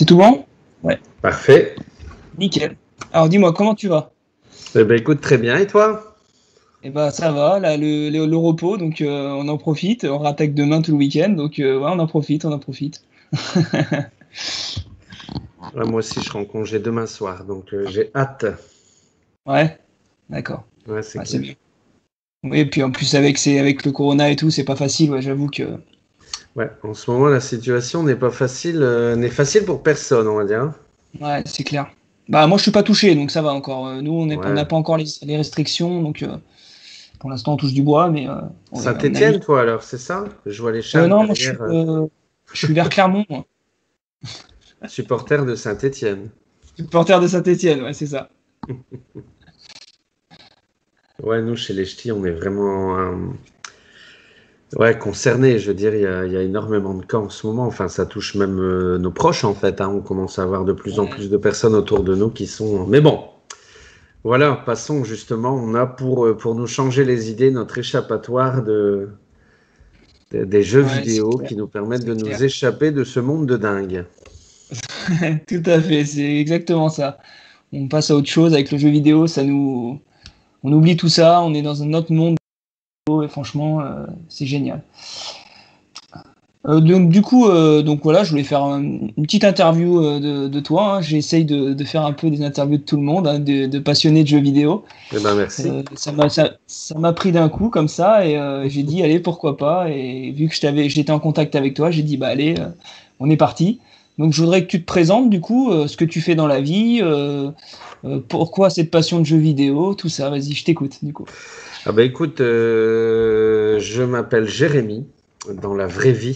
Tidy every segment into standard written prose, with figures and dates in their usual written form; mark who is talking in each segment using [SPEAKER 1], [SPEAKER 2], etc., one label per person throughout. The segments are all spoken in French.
[SPEAKER 1] tout bon? Ouais.
[SPEAKER 2] Parfait.
[SPEAKER 1] Nickel. Alors dis-moi, comment tu vas?
[SPEAKER 2] Eh ben, écoute, très bien. Et toi?
[SPEAKER 1] Eh ben ça va, là le repos, donc on en profite, on rattaque demain tout le week-end, donc ouais, on en profite, on en profite.
[SPEAKER 2] Ouais, moi aussi, je serai en congé demain soir, donc j'ai hâte.
[SPEAKER 1] Ouais, d'accord.
[SPEAKER 2] Ouais, c'est
[SPEAKER 1] Ouais, c'est
[SPEAKER 2] clair.
[SPEAKER 1] bien. Oui, et puis en plus avec le corona et tout, c'est pas facile, ouais, j'avoue que.
[SPEAKER 2] Ouais, en ce moment, la situation n'est pas facile, n'est facile pour personne, on va dire.
[SPEAKER 1] Ouais, c'est clair. Bah moi je suis pas touché, donc ça va encore. Nous on n'a
[SPEAKER 2] Ouais.
[SPEAKER 1] pas encore les restrictions, donc pour l'instant on touche du bois, mais à mon avis.
[SPEAKER 2] Saint-Étienne, toi, alors, c'est ça? Je vois les Charmes
[SPEAKER 1] Non, moi
[SPEAKER 2] derrière.
[SPEAKER 1] je suis vers Clermont, moi.
[SPEAKER 2] Supporter de Saint-Étienne.
[SPEAKER 1] Supporter de Saint-Étienne, ouais, c'est ça.
[SPEAKER 2] Ouais, nous, chez les Ch'tis, on est vraiment ouais, concernés. Je veux dire, il y a énormément de cas en ce moment. Enfin, ça touche même nos proches, en fait, hein. On commence à avoir de plus en
[SPEAKER 1] Ouais.
[SPEAKER 2] plus de personnes autour de nous qui sont. Mais bon. Voilà, passons justement, on a pour nous changer les idées notre échappatoire des jeux
[SPEAKER 1] Ouais, c'est
[SPEAKER 2] vidéo
[SPEAKER 1] clair.
[SPEAKER 2] qui nous permettent
[SPEAKER 1] C'est
[SPEAKER 2] de
[SPEAKER 1] clair.
[SPEAKER 2] nous échapper de ce monde de dingue.
[SPEAKER 1] Tout à fait, c'est exactement ça. On passe à autre chose avec le jeu vidéo, on oublie tout ça, on est dans un autre monde et franchement, c'est génial. Donc du coup, donc voilà, je voulais faire une petite interview de toi, hein. J'essaye de faire un peu des interviews de tout le monde, hein, de passionnés de jeux vidéo.
[SPEAKER 2] Eh ben merci.
[SPEAKER 1] Ça m'a pris d'un coup comme ça et j'ai dit allez pourquoi pas, et vu que j'étais en contact avec toi, j'ai dit bah allez, on est parti. Donc je voudrais que tu te présentes du coup, ce que tu fais dans la vie, pourquoi cette passion de jeux vidéo, tout ça. Vas-y, je t'écoute du coup.
[SPEAKER 2] Ah ben écoute, je m'appelle Jérémy dans la vraie vie.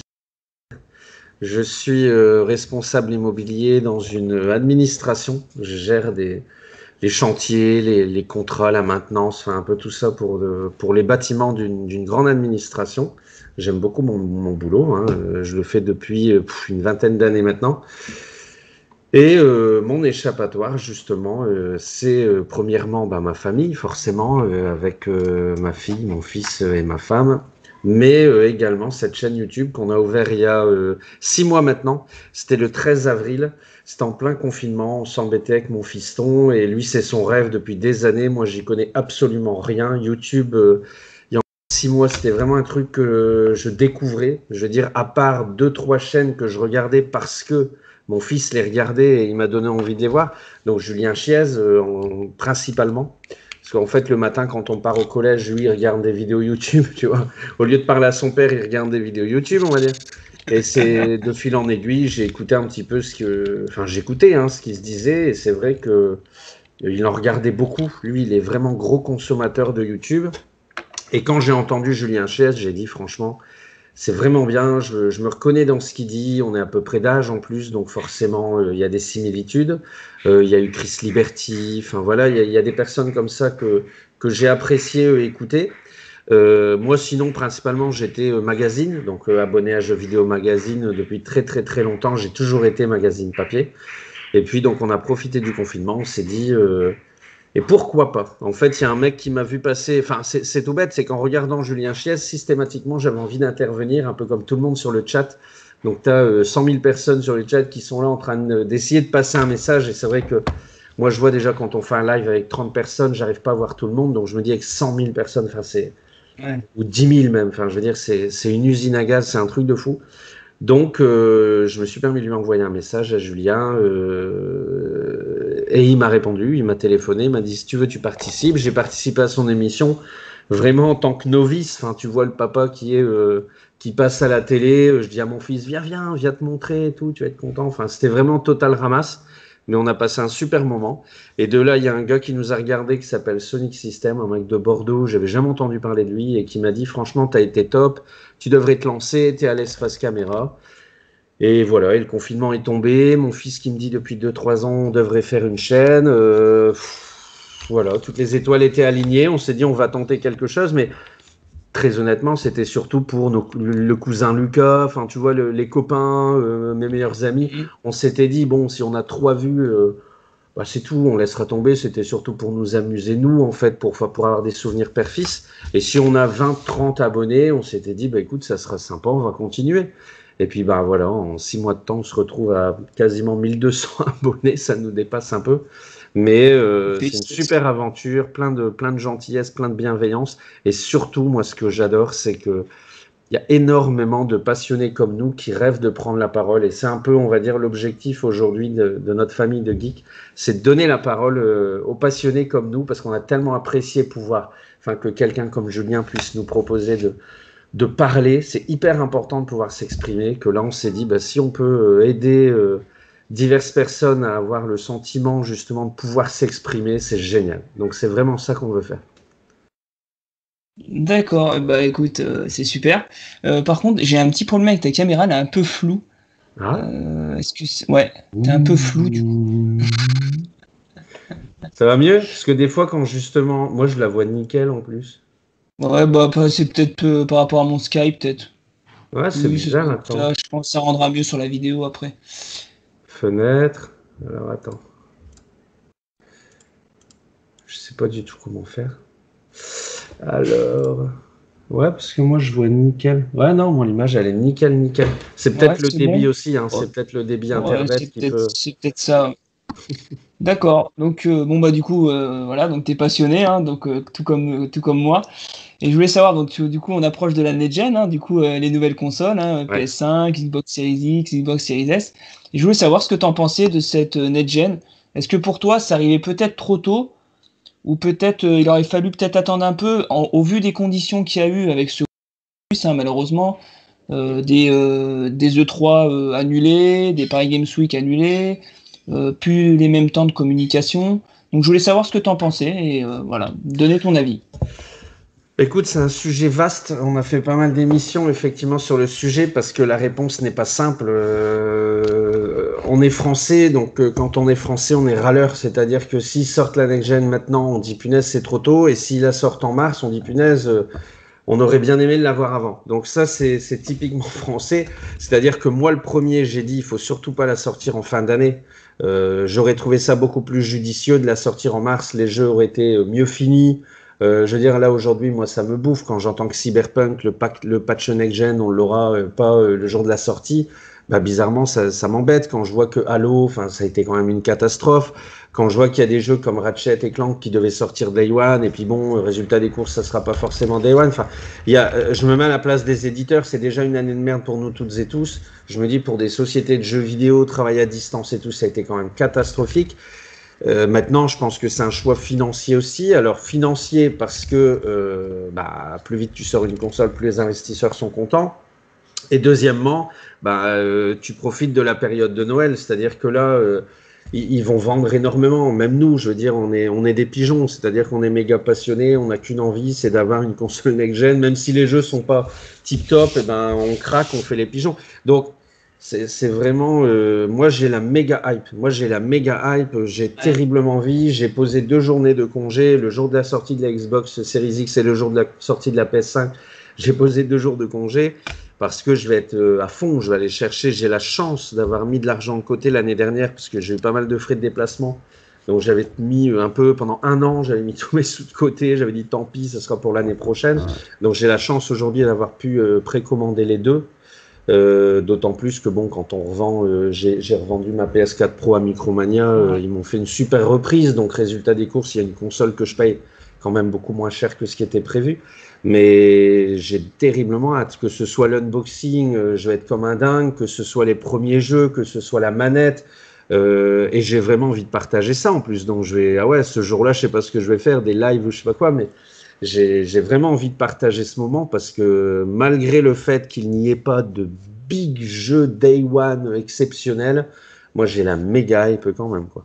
[SPEAKER 2] Je suis responsable immobilier dans une administration. Je gère les chantiers, les contrats, la maintenance, enfin un peu tout ça pour les bâtiments d'une grande administration. J'aime beaucoup mon boulot, hein. Je le fais depuis une vingtaine d'années maintenant. Et mon échappatoire, justement, c'est premièrement bah, ma famille, forcément, avec ma fille, mon fils et ma femme, mais également cette chaîne YouTube qu'on a ouvert il y a 6 mois maintenant. C'était le 13 avril, c'était en plein confinement, on s'embêtait avec mon fiston, et lui, c'est son rêve depuis des années. Moi, j'y connais absolument rien. YouTube, il y a 6 mois, c'était vraiment un truc que je découvrais. Je veux dire, à part deux, trois chaînes que je regardais parce que mon fils les regardait et il m'a donné envie de les voir. Donc Julien Chiez, principalement. Parce qu'en fait, le matin, quand on part au collège, lui, il regarde des vidéos YouTube, tu vois. Au lieu de parler à son père, il regarde des vidéos YouTube, on va dire. Et c'est de fil en aiguille, j'ai écouté un petit peu j'écoutais hein, ce qu'il se disait, et c'est vrai que il en regardait beaucoup. Lui, il est vraiment gros consommateur de YouTube. Et quand j'ai entendu Julien Chiez, j'ai dit franchement, c'est vraiment bien, je me reconnais dans ce qu'il dit, on est à peu près d'âge en plus, donc forcément il y a des similitudes. Il y a eu Chris Liberty, enfin voilà, il y a des personnes comme ça que j'ai apprécié écouter. Moi sinon principalement j'étais magazine, donc abonné à Jeux Vidéo Magazine depuis très très très longtemps, j'ai toujours été magazine papier. Et puis donc on a profité du confinement, on s'est dit et pourquoi pas? En fait, il y a un mec qui m'a vu passer. Enfin, c'est tout bête, c'est qu'en regardant Julien Chiez, systématiquement, j'avais envie d'intervenir, un peu comme tout le monde sur le chat. Donc, tu as 100 000 personnes sur le chat qui sont là en train d'essayer de passer un message. Et c'est vrai que moi, je vois déjà quand on fait un live avec 30 personnes, j'arrive pas à voir tout le monde. Donc, je me dis avec 100 000 personnes, enfin,
[SPEAKER 1] Ouais.
[SPEAKER 2] ou 10 000 même. Enfin, je veux dire, c'est une usine à gaz, c'est un truc de fou. Donc, je me suis permis de lui envoyer un message à Julien et il m'a répondu, il m'a téléphoné, il m'a dit si tu veux, tu participes. J'ai participé à son émission vraiment en tant que novice. Enfin, tu vois le papa qui passe à la télé. Je dis à mon fils viens te montrer et tout, tu vas être content. Enfin, c'était vraiment total ramasse. Mais on a passé un super moment. Et de là, il y a un gars qui nous a regardé qui s'appelle Sonic System, un mec de Bordeaux. J'avais jamais entendu parler de lui et qui m'a dit franchement, t'as été top. Tu devrais te lancer, t'es à l'aise face caméra. Et voilà, et le confinement est tombé. Mon fils qui me dit depuis 2 3 ans, on devrait faire une chaîne. Voilà, toutes les étoiles étaient alignées. On s'est dit, on va tenter quelque chose. Mais très honnêtement, c'était surtout pour le cousin Lucas, enfin, tu vois, les copains, mes meilleurs amis.
[SPEAKER 1] Mhm.
[SPEAKER 2] On s'était dit, bon, si on a 3 vues, bah, c'est tout, on laissera tomber. C'était surtout pour nous amuser, nous, en fait, pour avoir des souvenirs père-fils. Et si on a 20 30 abonnés, on s'était dit, bah écoute, ça sera sympa, on va continuer. Et puis bah voilà, en 6 mois de temps, on se retrouve à quasiment 1200 abonnés, ça nous dépasse un peu. Mais c'est une super aventure, plein de gentillesse, plein de bienveillance. Et surtout, moi, ce que j'adore, c'est que il y a énormément de passionnés comme nous qui rêvent de prendre la parole. Et c'est un peu, on va dire, l'objectif aujourd'hui de notre famille de geeks, c'est de donner la parole aux passionnés comme nous, parce qu'on a tellement apprécié que quelqu'un comme Julien puisse nous proposer de parler. C'est hyper important de pouvoir s'exprimer, que là, on s'est dit, bah, si on peut aider diverses personnes à avoir le sentiment justement de pouvoir s'exprimer, c'est génial. Donc, c'est vraiment ça qu'on veut faire.
[SPEAKER 1] D'accord, bah écoute, c'est super. Par contre, j'ai un petit problème avec ta caméra, elle est un peu floue.
[SPEAKER 2] Ah.
[SPEAKER 1] Ouais, t'es un peu flou du coup.
[SPEAKER 2] Ça va mieux? Parce que des fois, quand justement, moi je la vois nickel en plus.
[SPEAKER 1] Ouais, bah c'est peut-être par rapport à mon Skype, peut-être.
[SPEAKER 2] Ouais, c'est
[SPEAKER 1] Oui,
[SPEAKER 2] bizarre, attends.
[SPEAKER 1] ça, je pense que ça rendra mieux sur la vidéo après.
[SPEAKER 2] Fenêtre. Alors attends. Je sais pas du tout comment faire. Alors. Ouais, parce que moi je vois nickel. Ouais, non, moi l'image elle est nickel, nickel. C'est peut-être le débit
[SPEAKER 1] bon.
[SPEAKER 2] aussi, hein. C'est peut-être le débit internet qui peut.
[SPEAKER 1] C'est peut-être ça. D'accord. Donc bon bah du coup voilà, donc t'es passionné, hein, donc tout comme moi. Et je voulais savoir, donc du coup on approche de la next-gen, hein, du coup les nouvelles consoles, hein,
[SPEAKER 2] Ouais.
[SPEAKER 1] PS5, Xbox Series X, Xbox Series S. Et je voulais savoir ce que t'en pensais de cette next-gen. Est-ce que pour toi ça arrivait peut-être trop tôt, ou peut-être il aurait fallu peut-être attendre un peu au vu des conditions qu'il y a eu avec ce virus, hein, malheureusement, des E3 annulés, des Paris Games Week annulés, plus les mêmes temps de communication. Donc je voulais savoir ce que t'en pensais et voilà, donner ton avis.
[SPEAKER 2] Écoute, c'est un sujet vaste. On a fait pas mal d'émissions effectivement sur le sujet parce que la réponse n'est pas simple. On est français, donc quand on est français, on est râleur. C'est-à-dire que s'ils sortent la next-gen maintenant, on dit punaise, c'est trop tôt. Et s'ils la sortent en mars, on dit punaise, on aurait bien aimé l'avoir avant. Donc ça, c'est typiquement français. C'est-à-dire que moi, le premier, j'ai dit, il faut surtout pas la sortir en fin d'année. J'aurais trouvé ça beaucoup plus judicieux de la sortir en mars. Les jeux auraient été mieux finis. Je veux dire, là, aujourd'hui, moi, ça me bouffe quand j'entends que Cyberpunk, le patch next-gen, on l'aura pas le jour de la sortie. Bah, bizarrement, ça m'embête quand je vois que Halo, enfin, ça a été quand même une catastrophe. Quand je vois qu'il y a des jeux comme Ratchet et Clank qui devaient sortir Day One, et puis bon, résultat des courses, ça sera pas forcément Day One. Enfin, je me mets à la place des éditeurs, c'est déjà une année de merde pour nous toutes et tous. Je me dis, pour des sociétés de jeux vidéo, travail à distance et tout, ça a été quand même catastrophique. Maintenant, je pense que c'est un choix financier aussi. Alors financier parce que plus vite tu sors une console, plus les investisseurs sont contents. Et deuxièmement, tu profites de la période de Noël, c'est-à-dire que là, ils vont vendre énormément. Même nous, je veux dire, on est des pigeons, c'est-à-dire qu'on est méga passionnés, on n'a qu'une envie, c'est d'avoir une console next-gen. Même si les jeux sont pas tip-top, on craque, on fait les pigeons. Donc c'est vraiment, moi j'ai la méga hype. J'ai terriblement envie. J'ai posé 2 journées de congé, le jour de la sortie de la Xbox Series X et le jour de la sortie de la PS5. J'ai posé 2 jours de congé parce que je vais être à fond. Je vais aller chercher. J'ai la chance d'avoir mis de l'argent de côté l'année dernière parce que j'ai eu pas mal de frais de déplacement. Donc j'avais mis un peu pendant 1 an, j'avais mis tous mes sous de côté. J'avais dit tant pis, ça sera pour l'année prochaine. Donc j'ai la chance aujourd'hui d'avoir pu précommander les deux. D'autant plus que bon, quand on revend, j'ai revendu ma PS4 Pro à Micromania, ils m'ont fait une super reprise, donc résultat des courses, il y a une console que je paye quand même beaucoup moins cher que ce qui était prévu, mais j'ai terriblement hâte que ce soit l'unboxing, je vais être comme un dingue, que ce soit les premiers jeux, que ce soit la manette, et j'ai vraiment envie de partager ça en plus, donc je vais, ce jour-là, je sais pas ce que je vais faire, des lives ou je sais pas quoi, mais j'ai vraiment envie de partager ce moment parce que malgré le fait qu'il n'y ait pas de big jeu Day One exceptionnel, moi j'ai la méga hype quand même, quoi.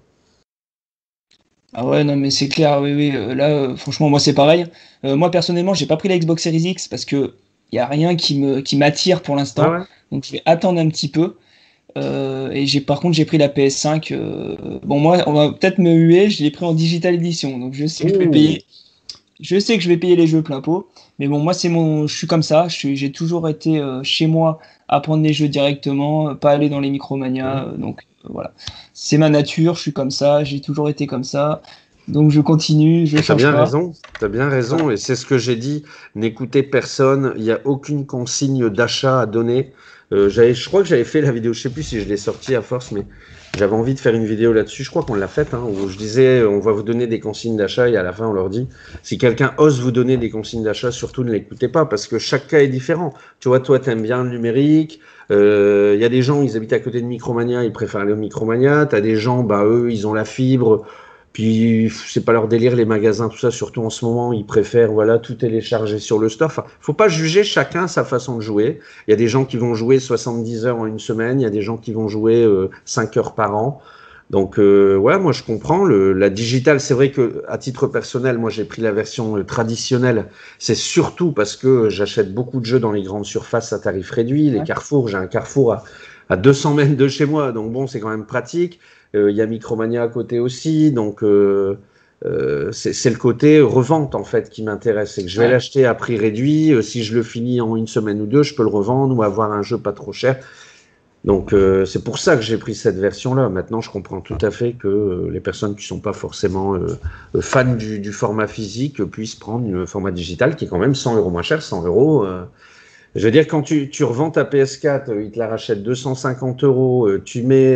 [SPEAKER 1] Ah ouais, non, mais c'est clair, oui, oui. Là, franchement, moi, c'est pareil. Moi, personnellement, j'ai pas pris la Xbox Series X parce que y a rien qui m'attire pour
[SPEAKER 2] Ouais,
[SPEAKER 1] l'instant.
[SPEAKER 2] ouais.
[SPEAKER 1] Donc, je vais attendre un petit peu. Et par contre, j'ai pris la PS5. Bon, moi, on va peut-être me huer. Je l'ai pris en digital edition. Donc, je sais que je vais payer. Je sais que je vais payer les jeux plein pot. Mais bon, moi, je suis comme ça. J'ai toujours été chez moi à prendre les jeux directement, pas aller dans les Micromania. Donc, voilà. C'est ma nature. Je suis comme ça. J'ai toujours été comme ça. Donc, je continue. Je
[SPEAKER 2] T'as
[SPEAKER 1] change
[SPEAKER 2] bien
[SPEAKER 1] pas.
[SPEAKER 2] raison, t'as bien raison,
[SPEAKER 1] Voilà.
[SPEAKER 2] et c'est ce que j'ai dit. N'écoutez personne, il n'y a aucune consigne d'achat à donner. Je crois que j'avais fait la vidéo, je sais plus si je l'ai sortie à force, mais j'avais envie de faire une vidéo là-dessus. Je crois qu'on l'a faite, hein, où je disais, on va vous donner des consignes d'achat et à la fin, on leur dit, si quelqu'un ose vous donner des consignes d'achat, surtout ne l'écoutez pas parce que chaque cas est différent. Tu vois, toi, t'aimes bien le numérique. Il y a des gens, ils habitent à côté de Micromania, ils préfèrent aller au Micromania. T'as des gens, bah eux, ils ont la fibre. Puis c'est pas leur délire les magasins, tout ça, surtout en ce moment, ils préfèrent voilà tout télécharger sur le store. Enfin, faut pas juger chacun sa façon de jouer. Il y a des gens qui vont jouer 70 heures en une semaine, il y a des gens qui vont jouer 5 heures par an. Donc ouais, moi je comprends. La digitale, c'est vrai que à titre personnel, moi j'ai pris la version traditionnelle. C'est surtout parce que j'achète beaucoup de jeux dans les grandes surfaces à tarif réduit, les Carrefour. J'ai un Carrefour à 200 mètres de chez moi, donc bon, c'est quand même pratique. Il y a Micromania à côté aussi, donc c'est le côté revente en fait qui m'intéresse. C'est que je vais l'acheter à prix réduit. Si je le finis en une semaine ou deux, je peux le revendre ou avoir un jeu pas trop cher. Donc c'est pour ça que j'ai pris cette version-là. Maintenant, je comprends tout à fait que les personnes qui sont pas forcément fans du format physique puissent prendre le format digital qui est quand même 100 € moins cher, 100 €. Je veux dire, quand tu revends ta PS4, ils te la rachètent 250 €, tu mets,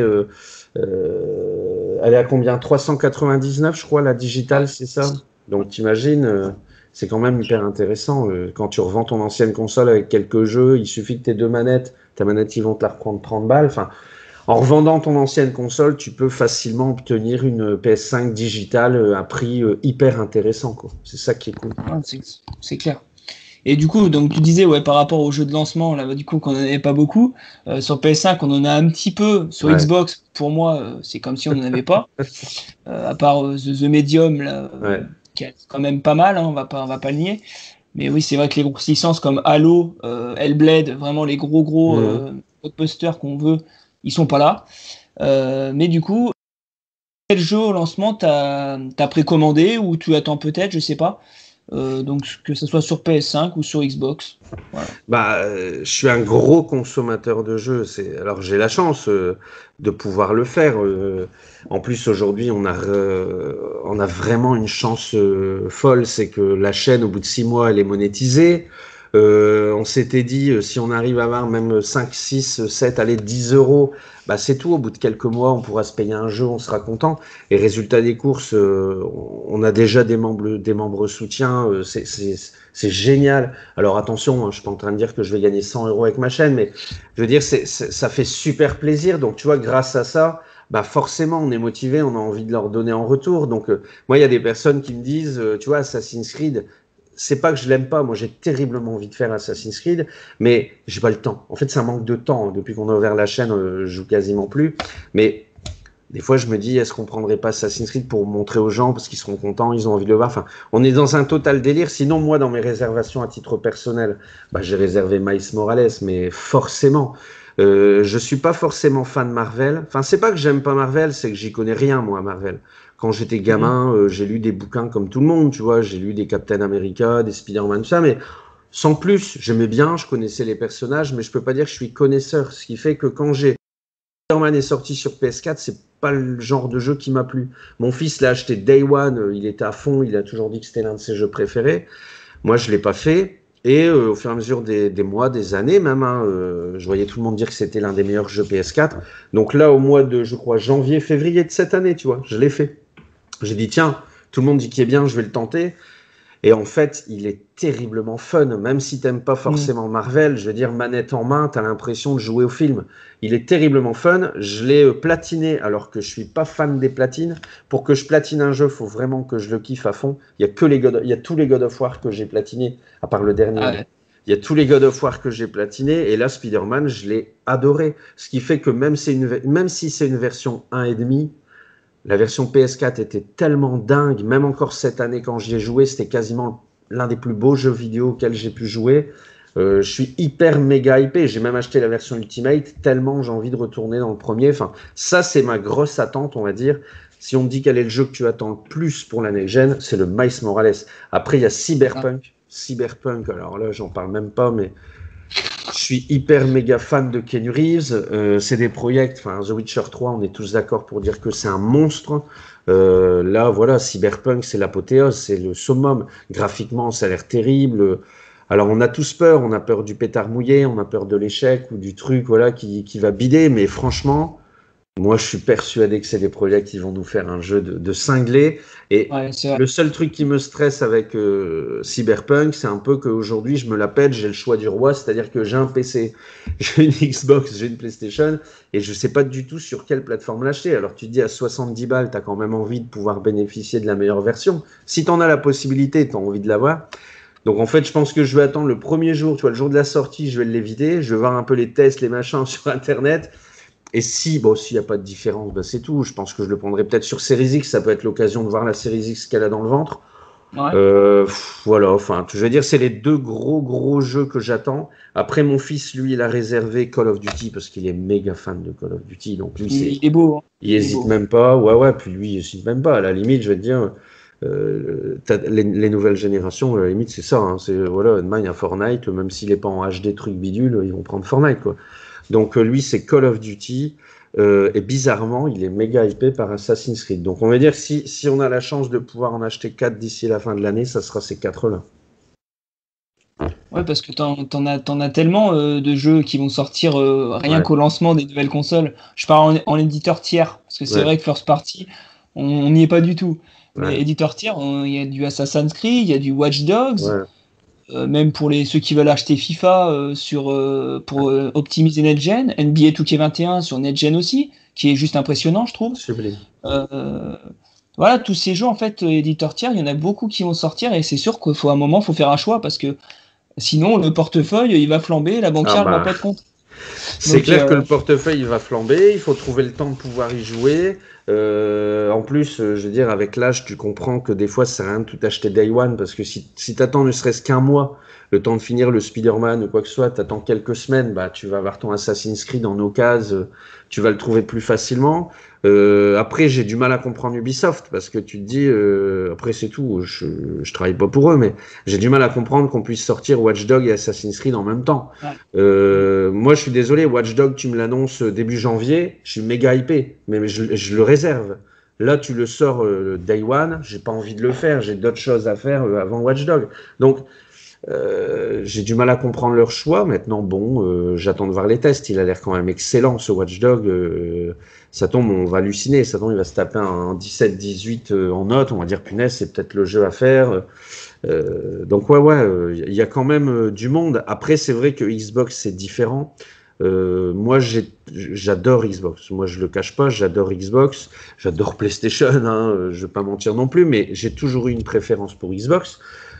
[SPEAKER 2] elle est à combien? 399, je crois, la digitale, c'est ça? Donc t'imagines, c'est quand même hyper intéressant. Quand tu revends ton ancienne console avec quelques jeux, il suffit que tes deux manettes, ta manette, ils vont te la reprendre 30 balles. Enfin, en revendant ton ancienne console, tu peux facilement obtenir une PS5 digitale à prix hyper intéressant, quoi. C'est ça qui est cool.
[SPEAKER 1] C'est clair. Et du coup, donc tu disais, par rapport aux jeux de lancement, là, du coup, qu'on n'en avait pas beaucoup. Sur PS5, on en a un petit peu. Sur Xbox, pour moi, c'est comme si on n'en avait pas. À part The Medium, là, qui est quand même pas mal, hein, on va pas le nier. Mais oui, c'est vrai que les grosses licences comme Halo, Hellblade, vraiment les gros blockbusters qu'on veut, ils sont pas là. Mais du coup, quel jeu au lancement t'as précommandé ou tu attends peut-être, je sais pas. Donc que ce soit sur PS5 ou sur Xbox. Voilà.
[SPEAKER 2] Bah, je suis un gros consommateur de jeux. Alors j'ai la chance de pouvoir le faire. En plus aujourd'hui, on a vraiment une chance folle, c'est que la chaîne, au bout de 6 mois, elle est monétisée. On s'était dit, si on arrive à avoir même 5, 6, 7, allez, 10 €, bah c'est tout. Au bout de quelques mois, on pourra se payer un jeu, on sera content. Et résultat des courses, on a déjà des membres soutiens. C'est génial. Alors attention, je suis pas en train de dire que je vais gagner 100 € avec ma chaîne, mais je veux dire, ça fait super plaisir. Donc tu vois, grâce à ça, bah forcément, on est motivé, on a envie de leur donner en retour. Donc moi, il y a des personnes qui me disent, tu vois, Assassin's Creed, c'est pas que je l'aime pas, moi j'ai terriblement envie de faire Assassin's Creed, mais j'ai pas le temps. En fait, c'est un manque de temps. Depuis qu'on a ouvert la chaîne, je joue quasiment plus. Mais des fois, je me dis, est-ce qu'on prendrait pas Assassin's Creed pour montrer aux gens parce qu'ils seront contents, ils ont envie de le voir. Enfin, on est dans un total délire. Sinon, moi, dans mes réservations à titre personnel, bah, j'ai réservé Miles Morales, mais forcément. Je suis pas forcément fan de Marvel. Enfin, c'est pas que j'aime pas Marvel, c'est que j'y connais rien, moi, Marvel. Quand j'étais gamin, j'ai lu des bouquins comme tout le monde, tu vois. J'ai lu des Captain America, des Spider-Man, tout ça, mais sans plus. J'aimais bien, je connaissais les personnages, mais je peux pas dire que je suis connaisseur. Ce qui fait que quand Spider-Man est sorti sur PS4, c'est pas le genre de jeu qui m'a plu. Mon fils l'a acheté Day One, il était à fond, il a toujours dit que c'était l'un de ses jeux préférés. Moi, je l'ai pas fait. Et au fur et à mesure des mois, des années même, hein, je voyais tout le monde dire que c'était l'un des meilleurs jeux PS4. Donc là, au mois de, je crois, janvier, février de cette année, tu vois, je l'ai fait. J'ai dit, tiens, tout le monde dit qu'il est bien, je vais le tenter. Et en fait, il est terriblement fun, même si t'aimes pas forcément Marvel, je veux dire, manette en main, t'as l'impression de jouer au film. Il est terriblement fun, je l'ai platiné alors que je suis pas fan des platines. Pour que je platine un jeu, faut vraiment que je le kiffe à fond. Il y a tous les God of War que j'ai platinés, à part le dernier. Ah ouais. Il y a tous les God of War que j'ai platinés, et là, Spider-Man, je l'ai adoré. Ce qui fait que même si c'est une version 1,5, la version PS4 était tellement dingue, même encore cette année quand j'y ai joué, c'était quasiment l'un des plus beaux jeux vidéo auxquels j'ai pu jouer. Je suis hyper méga hypé, j'ai même acheté la version Ultimate tellement j'ai envie de retourner dans le premier. Enfin, ça c'est ma grosse attente, on va dire. Si on me dit quel est le jeu que tu attends le plus pour la next-gen, c'est le Miles Morales. Après, il y a Cyberpunk. Cyberpunk, alors là, j'en parle même pas, mais je suis hyper méga fan de Keanu Reeves. C'est des projets, enfin The Witcher 3, on est tous d'accord pour dire que c'est un monstre. Là, voilà, Cyberpunk, c'est l'apothéose, c'est le summum. Graphiquement, ça a l'air terrible. Alors, on a tous peur, on a peur du pétard mouillé, on a peur de l'échec ou du truc voilà, qui va bider, mais franchement, moi, je suis persuadé que c'est des projets qui vont nous faire un jeu de cinglé. Et
[SPEAKER 1] Ouais, c'est vrai.
[SPEAKER 2] le seul truc qui me stresse avec Cyberpunk, c'est un peu qu'aujourd'hui, je me la pète, j'ai le choix du roi, c'est-à-dire que j'ai un PC, j'ai une Xbox, j'ai une PlayStation, et je sais pas du tout sur quelle plateforme l'acheter. Alors, tu te dis à 70 balles, tu as quand même envie de pouvoir bénéficier de la meilleure version. Si tu en as la possibilité, tu as envie de l'avoir. Donc en fait, je pense que je vais attendre le premier jour, tu vois, le jour de la sortie, je vais l'éviter, je vais voir un peu les tests, les machins sur Internet. Et si, bon, s'il n'y a pas de différence, ben c'est tout. Je pense que je le prendrai peut-être sur Series X, ça peut être l'occasion de voir la Series X qu'elle a dans le ventre.
[SPEAKER 1] Ouais.
[SPEAKER 2] Voilà, enfin, je veux dire, c'est les deux gros jeux que j'attends. Après, mon fils, lui, il a réservé Call of Duty parce qu'il est méga fan de Call of Duty. Donc lui,
[SPEAKER 1] Il est beau. Hein.
[SPEAKER 2] il hésite même pas. Ouais, puis lui, il hésite même pas. À la limite, je vais te dire, les nouvelles générations, à la limite, c'est ça. Hein, c'est voilà, demain il y a Fortnite, même s'il n'est pas en HD truc bidule, ils vont prendre Fortnite quoi. Donc lui, c'est Call of Duty. Et bizarrement, il est méga hypé par Assassin's Creed. Donc on va dire que si on a la chance de pouvoir en acheter 4 d'ici la fin de l'année, ça sera ces 4-là.
[SPEAKER 1] Ouais, parce que t'en as tellement de jeux qui vont sortir rien qu'au lancement des nouvelles consoles. Je parle en éditeur tiers, parce que c'est vrai que First Party, on n'y est pas du tout. Mais éditeur tiers, il y a du Assassin's Creed, il y a du Watch Dogs, même pour ceux qui veulent acheter FIFA pour optimiser NetGen, NBA 2K21 sur NetGen aussi, qui est juste impressionnant, je trouve.
[SPEAKER 2] Sublime.
[SPEAKER 1] Voilà, tous ces jeux, en fait, éditeurs tiers, il y en a beaucoup qui vont sortir, et c'est sûr qu'il faut à un moment, il faut faire un choix, parce que sinon, le portefeuille, il va flamber, la banquière ne va pas être contente.
[SPEAKER 2] C'est clair que le portefeuille, il va flamber, il faut trouver le temps de pouvoir y jouer. En plus, je veux dire, avec l'âge, tu comprends que des fois, ça sert à rien de tout acheter Day One, parce que si tu attends ne serait-ce qu'un mois, le temps de finir le Spider-Man ou quoi que ce soit, tu attends quelques semaines, bah, tu vas avoir ton Assassin's Creed en occasion, tu vas le trouver plus facilement. Après, j'ai du mal à comprendre Ubisoft, parce que tu te dis, après c'est tout, je travaille pas pour eux, mais j'ai du mal à comprendre qu'on puisse sortir Watch Dogs et Assassin's Creed en même temps. Moi, je suis désolé, Watch Dogs, tu me l'annonces début janvier, je suis méga hypé, mais je le réserve. Là, tu le sors Day One, j'ai pas envie de le faire, j'ai d'autres choses à faire avant Watch Dogs. Donc, j'ai du mal à comprendre leur choix. Maintenant, bon, j'attends de voir les tests. Il a l'air quand même excellent, ce Watch Dogs. Ça tombe, on va halluciner. Ça tombe, il va se taper un 17-18 en note. On va dire, punaise, c'est peut-être le jeu à faire. Donc, il y a quand même du monde. Après, c'est vrai que Xbox, c'est différent. Moi, j'adore Xbox. Moi, je le cache pas, j'adore Xbox. J'adore PlayStation, hein, je vais pas mentir non plus, mais j'ai toujours eu une préférence pour Xbox.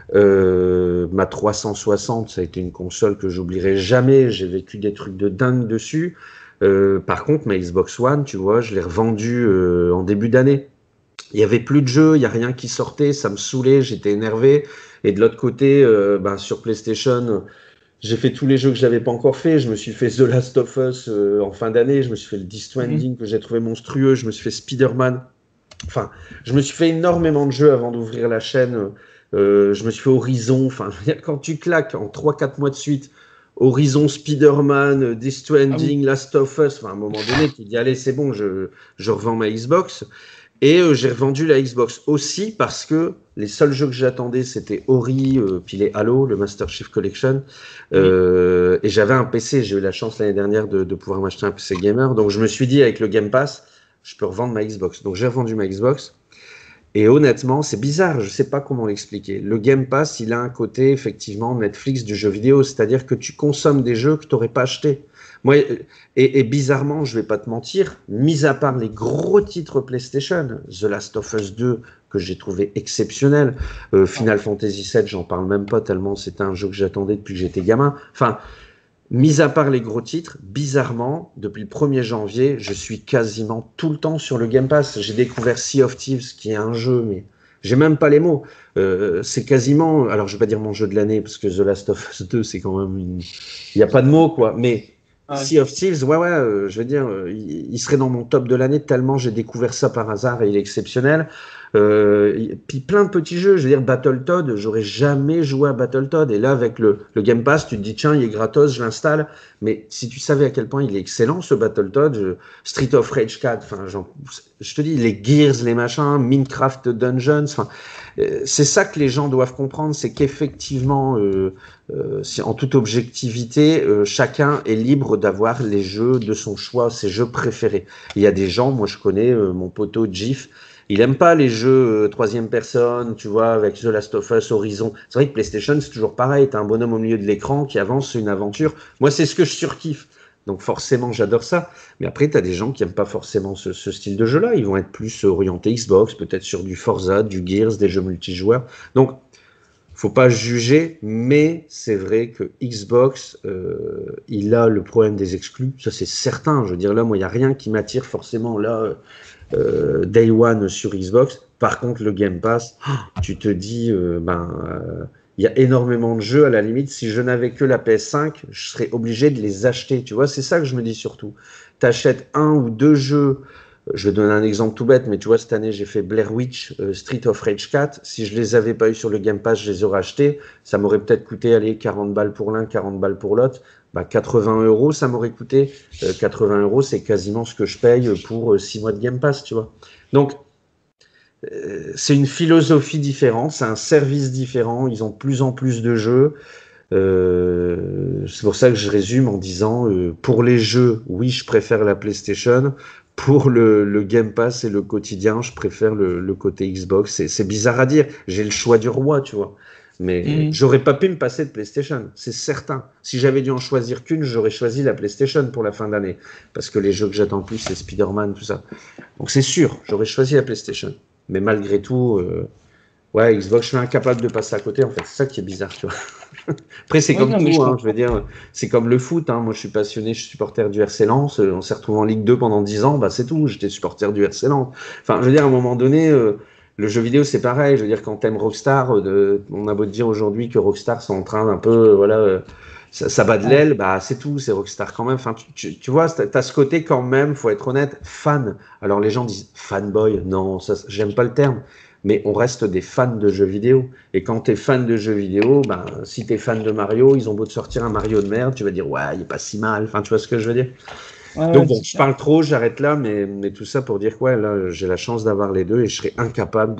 [SPEAKER 2] Ma 360, ça a été une console que j'oublierai jamais. J'ai vécu des trucs de dingue dessus. Par contre, ma Xbox One, tu vois, je l'ai revendue en début d'année. Il y avait plus de jeux, il y a rien qui sortait, ça me saoulait, j'étais énervé. Et de l'autre côté, sur PlayStation, j'ai fait tous les jeux que j'avais pas encore fait. Je me suis fait The Last of Us en fin d'année. Je me suis fait le Death Stranding que j'ai trouvé monstrueux. Je me suis fait Spider-Man. Enfin, je me suis fait énormément de jeux avant d'ouvrir la chaîne. Je me suis fait Horizon. Enfin, quand tu claques en 3-4 mois de suite, Horizon, Spider-Man, Death Stranding, Last of Us, enfin, à un moment donné, tu te dis, allez, c'est bon, je revends ma Xbox. Et j'ai revendu la Xbox aussi parce que les seuls jeux que j'attendais, c'était Ori, puis les Halo, le Master Chief Collection. Et j'avais un PC, j'ai eu la chance l'année dernière de pouvoir m'acheter un PC gamer. Donc je me suis dit, avec le Game Pass, je peux revendre ma Xbox. Donc j'ai revendu ma Xbox. Et honnêtement, c'est bizarre, je ne sais pas comment l'expliquer. Le Game Pass, il a un côté, effectivement, Netflix du jeu vidéo, c'est-à-dire que tu consommes des jeux que tu n'aurais pas achetés. Moi, et bizarrement, je ne vais pas te mentir, mis à part les gros titres PlayStation, The Last of Us 2, que j'ai trouvé exceptionnel, Final Fantasy VII, j'en parle même pas tellement c'était un jeu que j'attendais depuis que j'étais gamin. Enfin, mis à part les gros titres, bizarrement, depuis le 1er janvier, je suis quasiment tout le temps sur le Game Pass. J'ai découvert Sea of Thieves, qui est un jeu, mais j'ai même pas les mots. C'est quasiment, alors je vais pas dire mon jeu de l'année, parce que The Last of Us 2, c'est quand même il n'y a pas de mots, quoi. Mais Sea of Thieves, je veux dire, il serait dans mon top de l'année, tellement j'ai découvert ça par hasard et il est exceptionnel. Puis plein de petits jeux, je veux dire, Battletoad, j'aurais jamais joué à Battletoad. Et là, avec le Game Pass, tu te dis, tiens, il est gratos, je l'installe. Mais si tu savais à quel point il est excellent, ce Battletoad, Street of Rage 4, enfin, je te dis, les Gears, les machins, Minecraft Dungeons, enfin, c'est ça que les gens doivent comprendre, c'est qu'effectivement, en toute objectivité, chacun est libre d'avoir les jeux de son choix, ses jeux préférés. Il y a des gens, moi je connais mon poteau Gif, il aime pas les jeux troisième personne, tu vois, avec The Last of Us, Horizon. C'est vrai que PlayStation, c'est toujours pareil, t'as un bonhomme au milieu de l'écran qui avance une aventure. Moi, c'est ce que je surkiffe. Donc forcément, j'adore ça. Mais après, tu as des gens qui n'aiment pas forcément ce style de jeu-là. Ils vont être plus orientés Xbox, peut-être sur du Forza, du Gears, des jeux multijoueurs. Donc, faut pas juger, mais c'est vrai que Xbox, il a le problème des exclus. Ça, c'est certain. Je veux dire, là, moi, il n'y a rien qui m'attire forcément là, Day One sur Xbox. Par contre, le Game Pass, tu te dis, il y a énormément de jeux, à la limite, si je n'avais que la PS5, je serais obligé de les acheter, tu vois, c'est ça que je me dis surtout. Tu achètes 1 ou 2 jeux, je vais donner un exemple tout bête, mais tu vois, cette année, j'ai fait Blair Witch, Street of Rage 4, si je les avais pas eu sur le Game Pass, je les aurais achetés, ça m'aurait peut-être coûté, allez, 40 balles pour l'un, 40 balles pour l'autre, 80 euros, ça m'aurait coûté, 80 euros, c'est quasiment ce que je paye pour 6 mois de Game Pass, tu vois. Donc, c'est une philosophie différente, c'est un service différent, ils ont de plus en plus de jeux. C'est pour ça que je résume en disant, pour les jeux, oui, je préfère la PlayStation. Pour le Game Pass et le quotidien, je préfère le côté Xbox. C'est bizarre à dire, j'ai le choix du roi, tu vois. Mais j'aurais pas pu me passer de PlayStation, c'est certain. Si j'avais dû en choisir qu'une, j'aurais choisi la PlayStation pour la fin d'année. Parce que les jeux que j'attends plus, c'est Spider-Man, tout ça. Donc c'est sûr, j'aurais choisi la PlayStation. Mais malgré tout, ouais, Xbox, je suis incapable de passer à côté, en fait. C'est ça qui est bizarre, tu vois. Après, c'est comme tout, hein, je veux dire, c'est comme le foot. Hein. Moi, je suis passionné, je suis supporter du RC Lens. On s'est retrouvé en Ligue 2 pendant 10 ans, c'est tout. J'étais supporter du RC Lens. Enfin, je veux dire, à un moment donné, le jeu vidéo, c'est pareil. Je veux dire, quand t'aimes Rockstar, on a beau te dire aujourd'hui que Rockstar sont en train d'un peu, voilà, ça bat de l'aile, c'est tout, c'est Rockstar quand même. Enfin, tu vois, t'as ce côté quand même, faut être honnête, fan. Alors les gens disent fanboy, non, ça, j'aime pas le terme, mais on reste des fans de jeux vidéo. Et quand t'es fan de jeux vidéo, si t'es fan de Mario, ils ont beau te sortir un Mario de merde, tu vas dire ouais, il est pas si mal. Enfin, tu vois ce que je veux dire. Donc bon, je parle trop, j'arrête là, mais tout ça pour dire que ouais, là, j'ai la chance d'avoir les deux et je serais incapable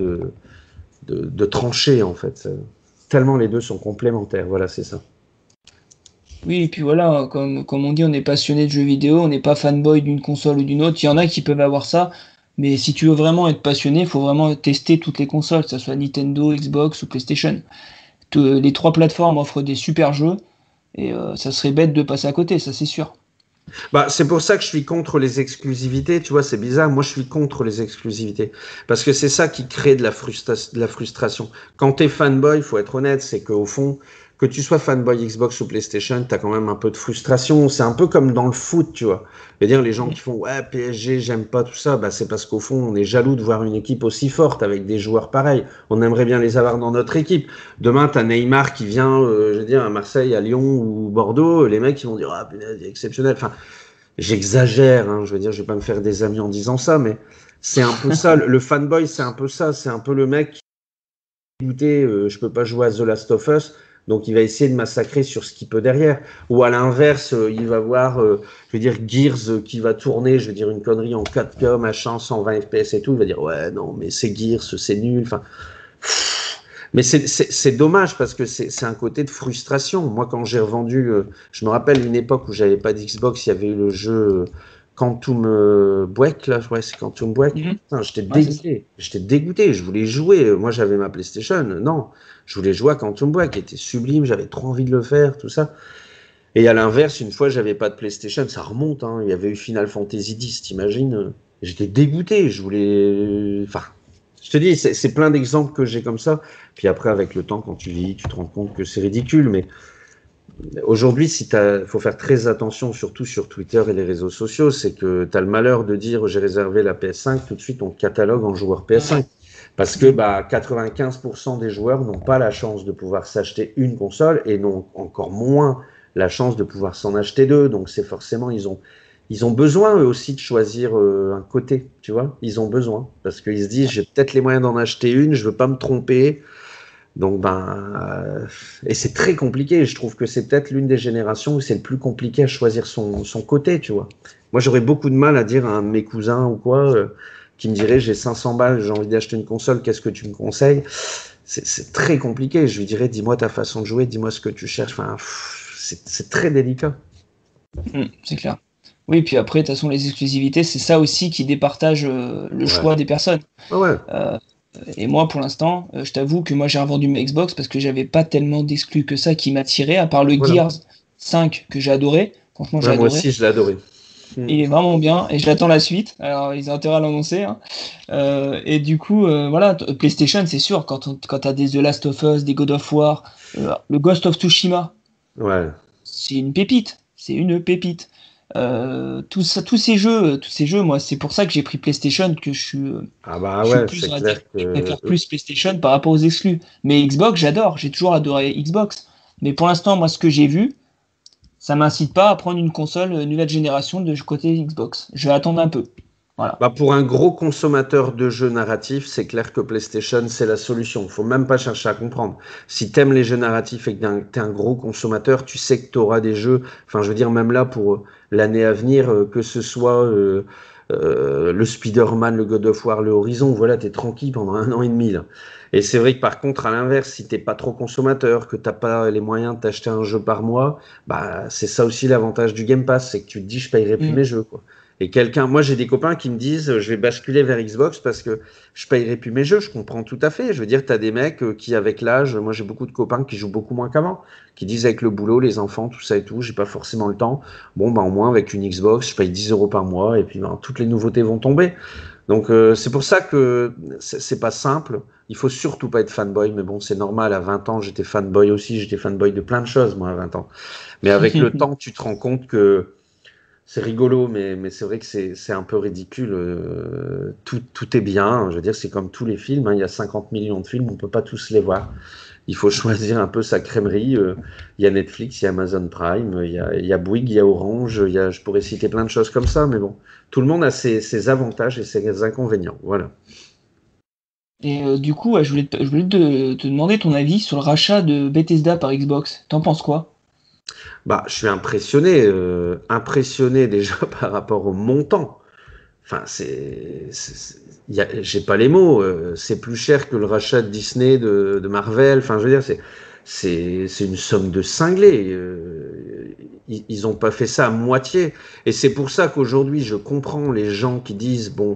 [SPEAKER 2] de trancher en fait. Tellement les deux sont complémentaires. Voilà, c'est ça.
[SPEAKER 1] Oui, et puis voilà, comme on dit, on est passionné de jeux vidéo, on n'est pas fanboy d'une console ou d'une autre. Il y en a qui peuvent avoir ça, mais si tu veux vraiment être passionné, il faut vraiment tester toutes les consoles, que ce soit Nintendo, Xbox ou PlayStation. Les 3 plateformes offrent des super jeux, et ça serait bête de passer à côté, ça c'est sûr.
[SPEAKER 2] C'est pour ça que je suis contre les exclusivités, tu vois, c'est bizarre, moi je suis contre les exclusivités, parce que c'est ça qui crée de la frustration. Quand t'es fanboy, il faut être honnête, c'est qu'au fond, que tu sois fanboy Xbox ou PlayStation, t'as quand même un peu de frustration, c'est un peu comme dans le foot, tu vois. Je veux dire, les gens qui font « ouais, PSG, j'aime pas tout ça », c'est parce qu'au fond, on est jaloux de voir une équipe aussi forte avec des joueurs pareils. On aimerait bien les avoir dans notre équipe. Demain, t'as Neymar qui vient, je veux dire, à Marseille, à Lyon ou Bordeaux, les mecs, ils vont dire « ah, c'est exceptionnel ». Enfin, j'exagère, hein, je veux dire, je vais pas me faire des amis en disant ça, mais c'est un peu ça. Le fanboy, c'est un peu ça. C'est un peu le mec qui est dégoûté, je peux pas jouer à The Last of Us, donc il va essayer de massacrer sur ce qu'il peut derrière. Ou à l'inverse, il va voir, je veux dire, Gears qui va tourner, je veux dire, une connerie en 4K, machin, 120 FPS et tout. Il va dire, ouais, non, mais c'est Gears, c'est nul. Enfin, mais c'est dommage parce que c'est un côté de frustration. Moi, quand j'ai revendu, je me rappelle une époque où j'avais pas d'Xbox, il y avait eu le jeu Quantum Break, là, ouais, c'est Quantum Break. Putain, j'étais dégoûté. J'étais dégoûté. Je voulais jouer. Moi, j'avais ma PlayStation. Non, je voulais jouer à Quantum Break, qui était sublime. J'avais trop envie de le faire, tout ça. Et à l'inverse, une fois, j'avais pas de PlayStation. Ça remonte, hein. Il y avait eu Final Fantasy X, t'imagines? J'étais dégoûté. Je voulais. Enfin, je te dis, c'est plein d'exemples que j'ai comme ça. Puis après, avec le temps, quand tu vis, tu te rends compte que c'est ridicule. Mais aujourd'hui, faut faire très attention, surtout sur Twitter et les réseaux sociaux, c'est que tu as le malheur de dire j'ai réservé la PS5, tout de suite on te catalogue en joueur PS5. Parce que 95% des joueurs n'ont pas la chance de pouvoir s'acheter une console et n'ont encore moins la chance de pouvoir s'en acheter deux. Donc c'est forcément, ils ils ont besoin eux aussi de choisir un côté, tu vois. Ils ont besoin parce qu'ils se disent, j'ai peut-être les moyens d'en acheter une, je veux pas me tromper. Donc, et c'est très compliqué. Je trouve que c'est peut-être l'une des générations où c'est le plus compliqué à choisir son côté, tu vois. Moi, j'aurais beaucoup de mal à dire à un de mes cousins ou quoi, qui me dirait, j'ai 500 balles, j'ai envie d'acheter une console, qu'est-ce que tu me conseilles? C'est très compliqué. Je lui dirais, dis-moi ta façon de jouer, dis-moi ce que tu cherches. Enfin, c'est très délicat.
[SPEAKER 1] C'est clair. Oui, puis après, de toute façon, les exclusivités, c'est ça aussi qui départage le choix des personnes.
[SPEAKER 2] Ah ouais.
[SPEAKER 1] Et moi, pour l'instant, je t'avoue que moi, j'ai revendu ma Xbox parce que j'avais pas tellement d'exclus que ça qui m'attirait, à part le Gears 5 que j'ai adoré. Franchement, j'ai adoré.
[SPEAKER 2] Moi aussi, je l'ai adoré.
[SPEAKER 1] Il est vraiment bien et j'attends la suite. Alors, ils ont intérêt à l'annoncer. Hein. Et du coup, voilà, PlayStation, c'est sûr, quand t'as des The Last of Us, des God of War, le Ghost of Tsushima, c'est une pépite. C'est une pépite. Tous ces jeux, moi, c'est pour ça que j'ai pris PlayStation, que je suis plus, on va dire, je préfère plus PlayStation par rapport aux exclus. Mais Xbox, j'adore, j'ai toujours adoré Xbox. Mais pour l'instant, moi, ce que j'ai vu, ça m'incite pas à prendre une console nouvelle génération de côté Xbox. Je vais attendre un peu. Voilà.
[SPEAKER 2] Pour un gros consommateur de jeux narratifs, c'est clair que PlayStation, c'est la solution. Faut même pas chercher à comprendre. Si t'aimes les jeux narratifs et que t'es un gros consommateur, tu sais que t'auras des jeux, enfin, je veux dire, même là, pour l'année à venir, que ce soit le Spider-Man, le God of War, le Horizon, voilà, t'es tranquille pendant 1 an et demi, là. Et c'est vrai que par contre, à l'inverse, si t'es pas trop consommateur, que t'as pas les moyens de t'acheter un jeu par mois, c'est ça aussi l'avantage du Game Pass, c'est que tu te dis, je payerai plus mes jeux, quoi. Et moi j'ai des copains qui me disent, je vais basculer vers Xbox parce que je payerai plus mes jeux. Je comprends tout à fait. Je veux dire, t'as des mecs qui, avec l'âge, moi j'ai beaucoup de copains qui jouent beaucoup moins qu'avant, qui disent avec le boulot, les enfants, tout ça et tout, j'ai pas forcément le temps. Bon, au moins avec une Xbox, je paye 10 € par mois et puis toutes les nouveautés vont tomber. Donc c'est pour ça que c'est pas simple. Il faut surtout pas être fanboy, mais bon, c'est normal. À 20 ans, j'étais fanboy aussi. J'étais fanboy de plein de choses, moi, à 20 ans. Mais avec le temps, tu te rends compte que c'est rigolo, mais c'est vrai que c'est un peu ridicule. Tout est bien. Je veux dire, c'est comme tous les films. Hein. Il y a 50 millions de films, on peut pas tous les voir. Il faut choisir un peu sa crèmerie. Il y a Netflix, il y a Amazon Prime, il y a Bouygues, il y a Orange. Je pourrais citer plein de choses comme ça, mais bon, tout le monde a ses avantages et ses inconvénients. Voilà.
[SPEAKER 1] Et du coup, je voulais te demander ton avis sur le rachat de Bethesda par Xbox. T'en penses quoi?
[SPEAKER 2] Je suis impressionné déjà par rapport au montant. Enfin, j'ai pas les mots. C'est plus cher que le rachat de Disney de Marvel. Enfin, je veux dire, c'est une somme de cinglés. Ils ont pas fait ça à moitié. Et c'est pour ça qu'aujourd'hui, je comprends les gens qui disent, bon,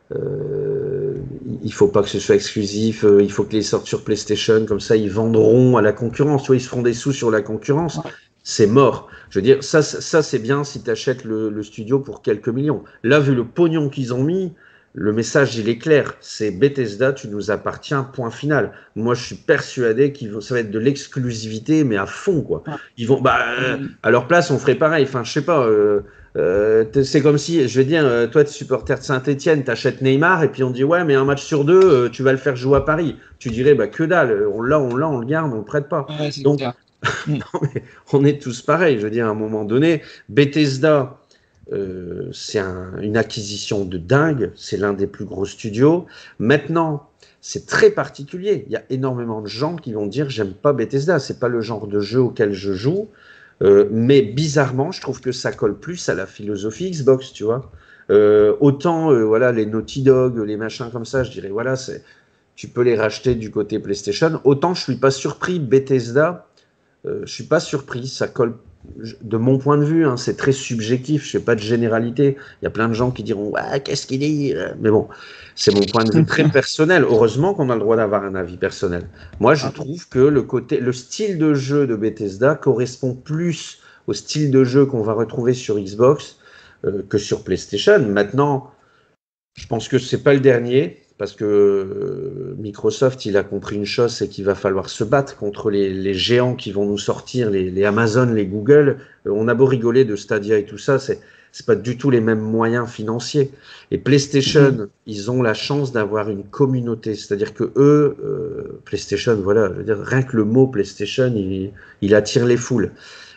[SPEAKER 2] il faut pas que ce soit exclusif, il faut que les sortent sur PlayStation, comme ça ils vendront à la concurrence, tu vois, ils se feront des sous sur la concurrence. Ouais. C'est mort. Je veux dire, ça c'est bien si tu achètes le studio pour quelques millions. Là, vu le pognon qu'ils ont mis, le message il est clair, c'est Bethesda, tu nous appartiens, point final. Moi, je suis persuadé ça va être de l'exclusivité, mais à fond, quoi. Ils vont, à leur place, on ferait pareil. Enfin, je sais pas. C'est comme si, je vais dire, toi, tu es supporter de Saint-Etienne, t'achètes Neymar, et puis on dit, ouais, mais un match sur deux, tu vas le faire jouer à Paris. Tu dirais, que dalle, on le garde, on le prête pas.
[SPEAKER 1] Ouais, donc,
[SPEAKER 2] non, mais on est tous pareils. Je veux dire, à un moment donné, Bethesda, c'est une acquisition de dingue. C'est l'un des plus gros studios. Maintenant, c'est très particulier. Il y a énormément de gens qui vont dire, j'aime pas Bethesda. C'est pas le genre de jeu auquel je joue. Mais bizarrement, je trouve que ça colle plus à la philosophie Xbox, tu vois. Autant, voilà, les Naughty Dog, les machins comme ça, je dirais, voilà, tu peux les racheter du côté PlayStation. Autant, je suis pas surpris, Bethesda, je suis pas surpris, ça colle. De mon point de vue, hein, c'est très subjectif, je fais pas de généralité. Il y a plein de gens qui diront, ouais, qu'est-ce qu'il dit? Mais bon, c'est mon point de vue très personnel. Heureusement qu'on a le droit d'avoir un avis personnel. Moi, je trouve que le style de jeu de Bethesda correspond plus au style de jeu qu'on va retrouver sur Xbox que sur PlayStation. Maintenant, je pense que c'est pas le dernier, parce que Microsoft, il a compris une chose, c'est qu'il va falloir se battre contre les géants qui vont nous sortir, les Amazon, les Google. On a beau rigoler de Stadia et tout ça, c'est pas du tout les mêmes moyens financiers. Et PlayStation, ils ont la chance d'avoir une communauté, c'est-à-dire que eux, PlayStation, voilà, je veux dire, rien que le mot PlayStation, il attire les foules.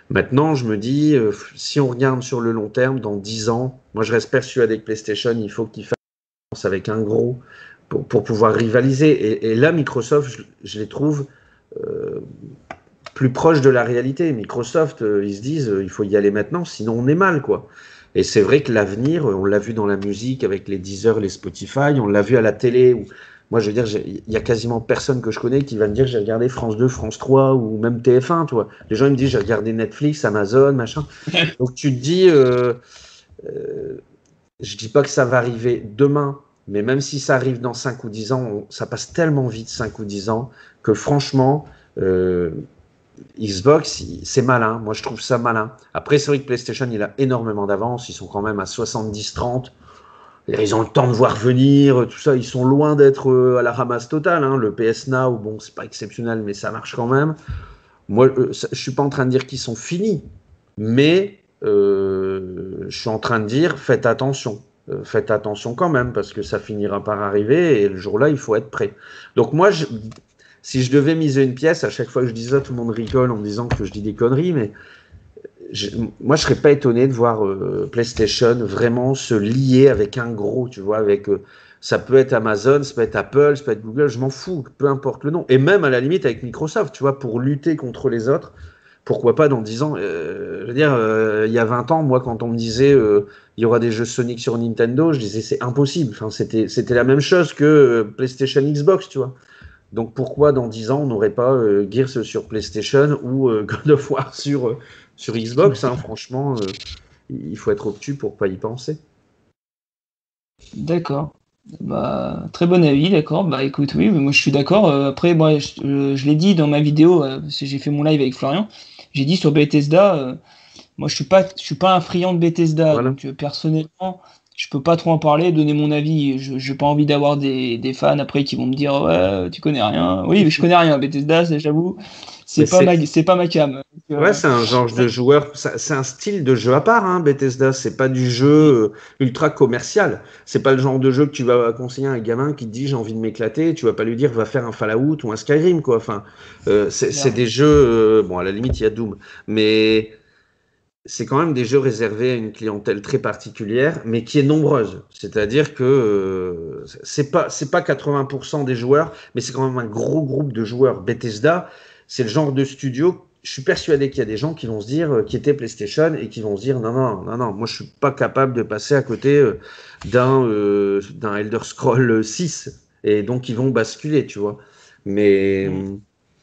[SPEAKER 2] Maintenant, je me dis, si on regarde sur le long terme, dans 10 ans, moi je reste persuadé que PlayStation, il faut qu'il fasse avec un gros pour pouvoir rivaliser. Et là, Microsoft, je les trouve plus proches de la réalité. Microsoft, ils se disent, il faut y aller maintenant, sinon on est mal, quoi. Et c'est vrai que l'avenir, on l'a vu dans la musique avec les Deezer, les Spotify, on l'a vu à la télé. Où, moi, je veux dire, il y a quasiment personne que je connais qui va me dire j'ai regardé France 2, France 3 ou même TF1, tu vois. Les gens ils me disent j'ai regardé Netflix, Amazon, machin. Donc tu te dis, je dis pas que ça va arriver demain, mais même si ça arrive dans 5 ou 10 ans, ça passe tellement vite 5 ou 10 ans que franchement, Xbox, c'est malin. Moi, je trouve ça malin. Après, c'est vrai que PlayStation, il a énormément d'avance. Ils sont quand même à 70-30. Ils ont le temps de voir venir, tout ça. Ils sont loin d'être à la ramasse totale. Hein. Le PS Now, bon, c'est pas exceptionnel, mais ça marche quand même. Moi, je suis pas en train de dire qu'ils sont finis, mais je suis en train de dire faites attention. Faites attention quand même, parce que ça finira par arriver et le jour-là, il faut être prêt. Donc, moi, si je devais miser une pièce, à chaque fois que je dis ça, tout le monde rigole en me disant que je dis des conneries, mais moi, je serais pas étonné de voir PlayStation vraiment se lier avec un gros, tu vois, avec ça peut être Amazon, ça peut être Apple, ça peut être Google, je m'en fous, peu importe le nom. Et même à la limite avec Microsoft, tu vois, pour lutter contre les autres, pourquoi pas dans 10 ans je veux dire, il y a 20 ans, moi, quand on me disait il y aura des jeux Sonic sur Nintendo, je disais c'est impossible. Enfin, c'était la même chose que PlayStation Xbox, tu vois. Donc pourquoi dans 10 ans on n'aurait pas Gears sur PlayStation ou God of War sur Xbox hein, franchement, il faut être obtus pour pas y penser.
[SPEAKER 1] D'accord. Bah, très bon avis, d'accord. Bah écoute, oui, mais moi je suis d'accord. Après, moi, je l'ai dit dans ma vidéo, parce que j'ai fait mon live avec Florian, j'ai dit sur Bethesda, moi je suis pas un friand de Bethesda,
[SPEAKER 2] Voilà.
[SPEAKER 1] donc personnellement, je peux pas trop en parler, donner mon avis. Je j'ai pas envie d'avoir des fans après qui vont me dire ouais, tu connais rien. Oui, mais je connais rien. Bethesda, j'avoue,
[SPEAKER 2] Mais
[SPEAKER 1] c'est pas ma cam. Donc,
[SPEAKER 2] ouais, c'est un genre de joueur, c'est un style de jeu à part, hein, Bethesda. C'est pas du jeu ultra commercial. C'est pas le genre de jeu que tu vas conseiller à un gamin qui te dit j'ai envie de m'éclater. Tu vas pas lui dire va faire un Fallout ou un Skyrim, quoi. Enfin, c'est
[SPEAKER 1] clairement.
[SPEAKER 2] des jeux. Bon, à la limite, il y a Doom, mais c'est quand même des jeux réservés à une clientèle très particulière, mais qui est nombreuse. C'est-à-dire que c'est pas 80% des joueurs, mais c'est quand même un gros groupe de joueurs. Bethesda, c'est le genre de studio. Je suis persuadé qu'il y a des gens qui vont se dire, qui étaient PlayStation et qui vont se dire, non, non, non, non, moi je suis pas capable de passer à côté d'un Elder Scroll 6. Et donc ils vont basculer, tu vois. Mais
[SPEAKER 1] Mm.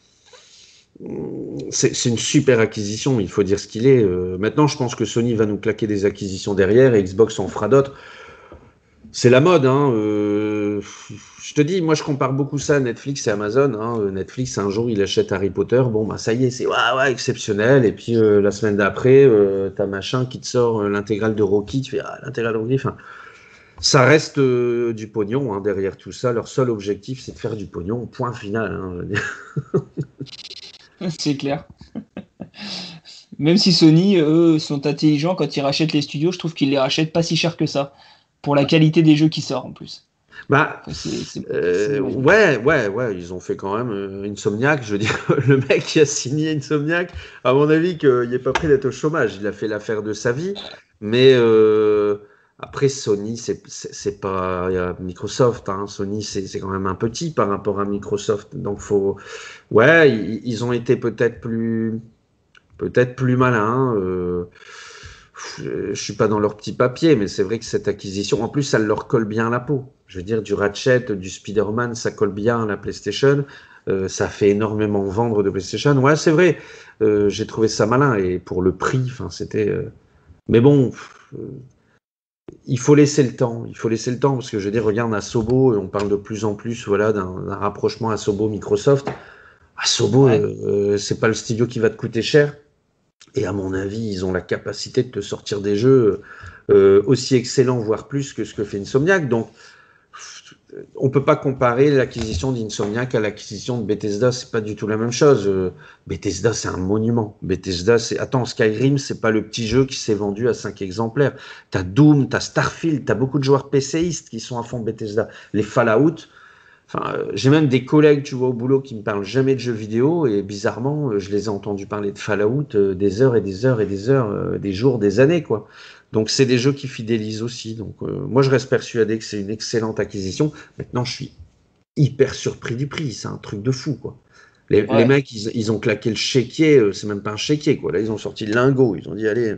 [SPEAKER 2] c'est une super acquisition, il faut dire ce qu'il est. Maintenant, je pense que Sony va nous claquer des acquisitions derrière et Xbox en fera d'autres. C'est la mode, hein. Je te dis, moi, je compare beaucoup ça à Netflix et Amazon. Hein. Netflix, un jour, il achète Harry Potter. Bon, bah, ça y est, c'est ouais, ouais, exceptionnel. Et puis, la semaine d'après, t'as machin qui te sort l'intégrale de Rocky. Tu fais ah, l'intégrale de Rocky. Enfin, ça reste du pognon hein, derrière tout ça. Leur seul objectif, c'est de faire du pognon. Point final. Hein.
[SPEAKER 1] C'est clair. Même si Sony, eux, sont intelligents quand ils rachètent les studios, je trouve qu'ils les rachètent pas si cher que ça, pour la qualité des jeux qui sortent en plus.
[SPEAKER 2] Bah,
[SPEAKER 1] Enfin, c'est mon avis.
[SPEAKER 2] ouais, ils ont fait quand même Insomniac. Je veux dire, le mec qui a signé Insomniac, à mon avis, qu'il n'est pas prêt d'être au chômage. Il a fait l'affaire de sa vie. Mais après, Sony, c'est pas Microsoft. Hein. Sony, c'est quand même un petit par rapport à Microsoft. Donc, ouais, ils ont été peut-être plus malins. Je suis pas dans leur petit papier, mais c'est vrai que cette acquisition, en plus, ça leur colle bien à la peau. Je veux dire, du Ratchet, du Spider-Man, ça colle bien à la PlayStation. Ça fait énormément vendre de PlayStation. Ouais, c'est vrai. J'ai trouvé ça malin et pour le prix, enfin, c'était. Mais bon, il faut laisser le temps. Il faut laisser le temps parce que je veux dire, regarde Asobo, on parle de plus en plus, voilà, d'un rapprochement Asobo-Microsoft. Asobo,
[SPEAKER 1] Ouais.
[SPEAKER 2] c'est pas le studio qui va te coûter cher. Et à mon avis, ils ont la capacité de te sortir des jeux aussi excellents, voire plus que ce que fait Insomniac. Donc, on ne peut pas comparer l'acquisition d'Insomniac à l'acquisition de Bethesda. C'est pas du tout la même chose. Bethesda, c'est un monument. Bethesda, c'est. Attends, Skyrim, c'est pas le petit jeu qui s'est vendu à 5 exemplaires. T'as Doom, t'as Starfield, t'as beaucoup de joueurs PCistes qui sont à fond Bethesda. Les Fallout, Enfin, j'ai même des collègues, tu vois, au boulot qui me parlent jamais de jeux vidéo et bizarrement, je les ai entendus parler de Fallout des heures et des heures et des heures, des jours, des années, quoi. Donc, c'est des jeux qui fidélisent aussi. Donc, moi, je reste persuadé que c'est une excellente acquisition. Maintenant, je suis hyper surpris du prix. C'est un truc de fou, quoi. Les
[SPEAKER 1] Ouais.
[SPEAKER 2] mecs, ils ont claqué le chéquier. C'est même pas un chéquier, quoi. Là, ils ont sorti le lingot. Ils ont dit, allez,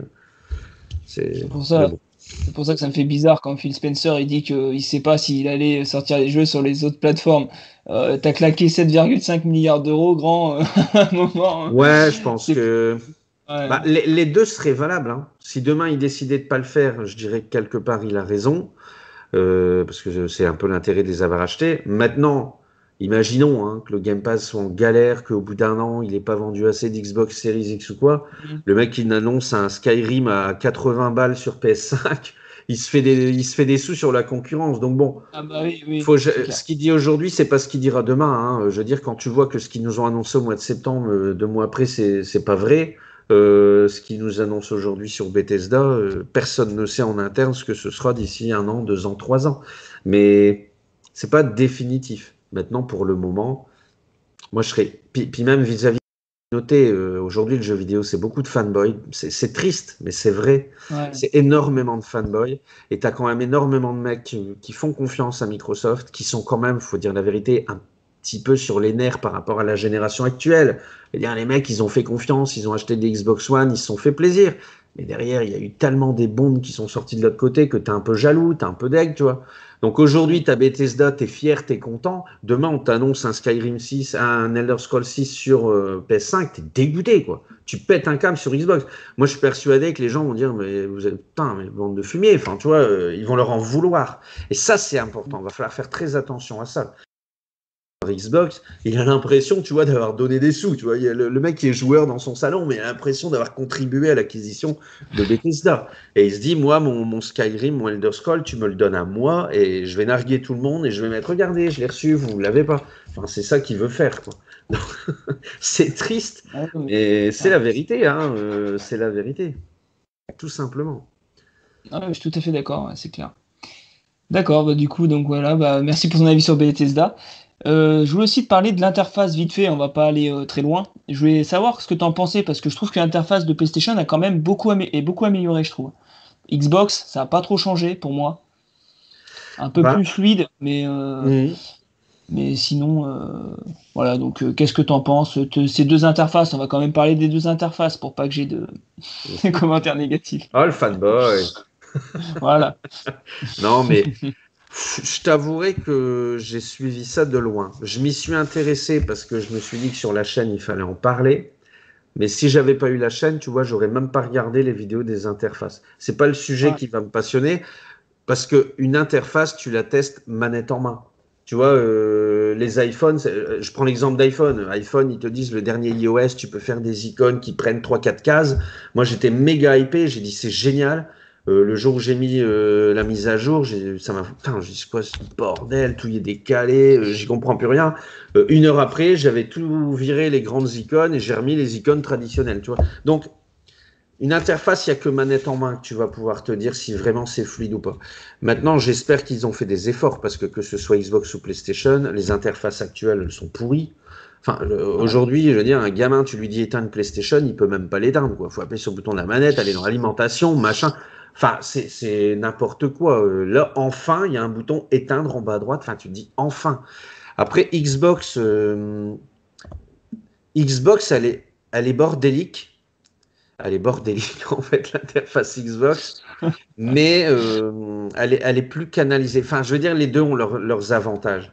[SPEAKER 2] c'est.
[SPEAKER 1] C'est pour
[SPEAKER 2] Mais
[SPEAKER 1] ça.
[SPEAKER 2] bon.
[SPEAKER 1] C'est pour ça que ça me fait bizarre quand Phil Spencer il dit qu'il ne sait pas s'il allait sortir les jeux sur les autres plateformes. T'as claqué 7,5 milliards d'euros, grand, à un moment, hein.
[SPEAKER 2] Ouais, je pense
[SPEAKER 1] C'est...
[SPEAKER 2] que
[SPEAKER 1] Ouais.
[SPEAKER 2] bah, les deux seraient valables, hein. Si demain il décidait de pas le faire, je dirais que quelque part il a raison, parce que c'est un peu l'intérêt de les avoir achetés. Maintenant, imaginons hein, que le Game Pass soit en galère, qu'au bout d'un an il n'ait pas vendu assez d'Xbox Series X ou quoi.
[SPEAKER 1] Mhm.
[SPEAKER 2] Le mec il annonce un Skyrim à 80 balles sur PS5, il se fait des sous sur la concurrence. Donc bon.
[SPEAKER 1] Ah bah oui, oui,
[SPEAKER 2] Faut,
[SPEAKER 1] c'est clair.
[SPEAKER 2] ce qu'il dit aujourd'hui, c'est pas ce qu'il dira demain, hein. Je veux dire, quand tu vois que ce qu'ils nous ont annoncé au mois de septembre, 2 mois après, c'est pas vrai. Ce qu'ils nous annoncent aujourd'hui sur Bethesda, personne ne sait en interne ce que ce sera d'ici 1 an, 2 ans, 3 ans. Mais c'est pas définitif. Maintenant, pour le moment, moi, je serais. Puis même vis-à-vis noter, aujourd'hui, le jeu vidéo, c'est beaucoup de fanboys. C'est triste, mais c'est vrai.
[SPEAKER 1] Ouais.
[SPEAKER 2] C'est énormément de fanboys. Et tu as quand même énormément de mecs qui font confiance à Microsoft, qui sont quand même, faut dire la vérité, un petit peu sur les nerfs par rapport à la génération actuelle. C'est-à-dire, les mecs, ils ont fait confiance, ils ont acheté des Xbox One, ils se sont fait plaisir. Mais derrière, il y a eu tellement des bombes qui sont sorties de l'autre côté que tu es un peu jaloux, tu es un peu deg, tu vois. Donc aujourd'hui, tu as Bethesda, tu es fier, tu es content. Demain, on t'annonce un Skyrim 6, un Elder Scrolls 6 sur PS5, tu es dégoûté, quoi. Tu pètes un câble sur Xbox. Moi, je suis persuadé que les gens vont dire, mais vous êtes, putain, mais bande de fumier. Enfin, tu vois, ils vont leur en vouloir. Et ça, c'est important. Il va falloir faire très attention à ça. Xbox, il a l'impression, tu vois, d'avoir donné des sous. Tu vois, il y a le mec qui est joueur dans son salon, mais il a l'impression d'avoir contribué à l'acquisition de Bethesda. Et il se dit, moi, mon Skyrim, mon Elder Scroll, tu me le donnes à moi, et je vais narguer tout le monde, et je vais mettre, regardez, je l'ai reçu, vous ne l'avez pas. Enfin, c'est ça qu'il veut faire, quoi. Donc, c'est triste,
[SPEAKER 1] Ah, oui.
[SPEAKER 2] mais c'est
[SPEAKER 1] Ah.
[SPEAKER 2] la vérité, hein, c'est la vérité, tout simplement.
[SPEAKER 1] Ah ouais, je suis tout à fait d'accord, ouais, c'est clair. D'accord, bah du coup, donc voilà, bah merci pour ton avis sur Bethesda. Je voulais aussi te parler de l'interface vite fait, on va pas aller très loin. Je voulais savoir ce que tu en pensais, parce que je trouve que l'interface de PlayStation a quand même beaucoup amélioré, je trouve. Xbox, ça a pas trop changé pour moi. Un peu
[SPEAKER 2] Bah,
[SPEAKER 1] plus fluide,
[SPEAKER 2] mhm.
[SPEAKER 1] mais sinon, voilà, donc qu'est-ce que tu en penses? Ces deux interfaces, on va quand même parler des deux interfaces pour pas que j'ai de des commentaires négatifs.
[SPEAKER 2] Oh, le fanboy.
[SPEAKER 1] Voilà.
[SPEAKER 2] Non, mais je t'avouerai que j'ai suivi ça de loin. Je m'y suis intéressé parce que je me suis dit que sur la chaîne, il fallait en parler. Mais si j'avais pas eu la chaîne, tu vois, j'aurais même pas regardé les vidéos des interfaces. C'est pas le sujet
[SPEAKER 1] Ouais.
[SPEAKER 2] qui va me passionner parce que une interface, tu la testes manette en main. Tu vois, les iPhones, je prends l'exemple d'iPhone. iPhone, ils te disent le dernier iOS, tu peux faire des icônes qui prennent 3 4 cases. Moi, j'étais méga hypé, j'ai dit c'est génial. Le jour où j'ai mis la mise à jour, ça m'a. Putain, j'ai dit c'est quoi ce bordel, tout y est décalé, j'y comprends plus rien. 1 heure après, j'avais tout viré les grandes icônes et j'ai remis les icônes traditionnelles, tu vois. Donc, une interface, il n'y a que manette en main que tu vas pouvoir te dire si vraiment c'est fluide ou pas. Maintenant, j'espère qu'ils ont fait des efforts parce que ce soit Xbox ou PlayStation, les interfaces actuelles elles sont pourries. Enfin,
[SPEAKER 1] Ouais.
[SPEAKER 2] aujourd'hui, je veux dire, un gamin, tu lui dis éteindre PlayStation, il peut même pas l'éteindre, quoi. Faut appuyer sur le bouton de la manette, aller dans l'alimentation, machin. Enfin, c'est n'importe quoi. Là, enfin, il y a un bouton éteindre en bas à droite. Enfin, tu te dis enfin. Après, Xbox, elle est bordélique. Elle est bordélique, en fait, l'interface Xbox, mais elle est plus canalisée. Enfin, je veux dire, les deux ont leurs avantages.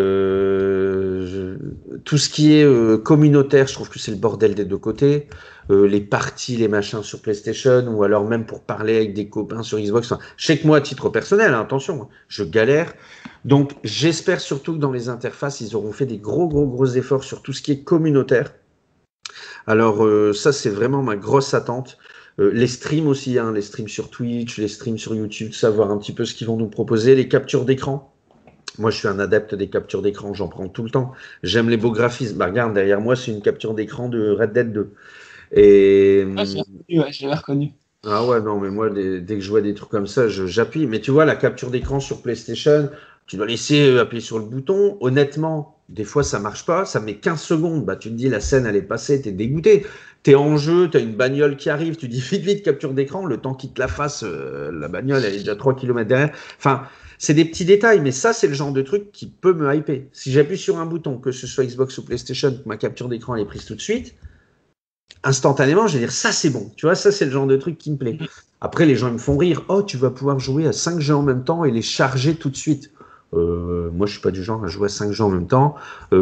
[SPEAKER 2] Tout ce qui est communautaire, je trouve que c'est le bordel des deux côtés. Les parties, les machins sur PlayStation, ou alors même pour parler avec des copains sur Xbox. Enfin, je sais que moi, à titre personnel, hein, attention, hein, je galère. Donc, j'espère surtout que dans les interfaces, ils auront fait des gros efforts sur tout ce qui est communautaire. Alors ça, c'est vraiment ma grosse attente. Les streams aussi, hein, les streams sur Twitch, les streams sur YouTube, savoir un petit peu ce qu'ils vont nous proposer, les captures d'écran. Moi, je suis un adepte des captures d'écran, j'en prends tout le temps. J'aime les beaux graphismes. Bah, regarde, derrière moi, c'est une capture d'écran de Red Dead 2. Et
[SPEAKER 1] Ouais, je l'avais reconnu.
[SPEAKER 2] ah ouais, non, mais moi, dès que je vois des trucs comme ça, j'appuie. Mais tu vois, la capture d'écran sur PlayStation, Tu dois laisser appuyer sur le bouton. Honnêtement, des fois, ça marche pas. Ça met 15 secondes. Bah, tu te dis, la scène, elle est passée, tu es dégoûté. Tu es en jeu, tu as une bagnole qui arrive, tu dis vite, vite, capture d'écran. Le temps qu'il te la fasse, la bagnole, elle est déjà 3 km derrière. Enfin, c'est des petits détails, mais ça, c'est le genre de truc qui peut me hyper. Si j'appuie sur un bouton, que ce soit Xbox ou PlayStation, que ma capture d'écran est prise tout de suite, instantanément, je vais dire, ça, c'est bon. Tu vois, ça, c'est le genre de truc qui me plaît. Après, les gens ils me font rire. Oh, tu vas pouvoir jouer à 5 jeux en même temps et les charger tout de suite. Moi, je suis pas du genre à jouer à 5 jeux en même temps.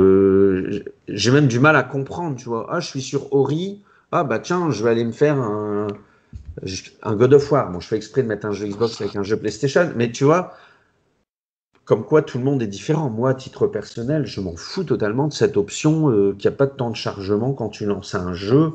[SPEAKER 2] J'ai même du mal à comprendre, tu vois. Ah, je suis sur Ori. Ah, bah tiens, je vais aller me faire un God of War. Bon, je fais exprès de mettre un jeu Xbox avec un jeu PlayStation, mais tu vois, comme quoi tout le monde est différent. Moi, à titre personnel, je m'en fous totalement de cette option qu'il n'y a pas de temps de chargement quand tu lances un jeu.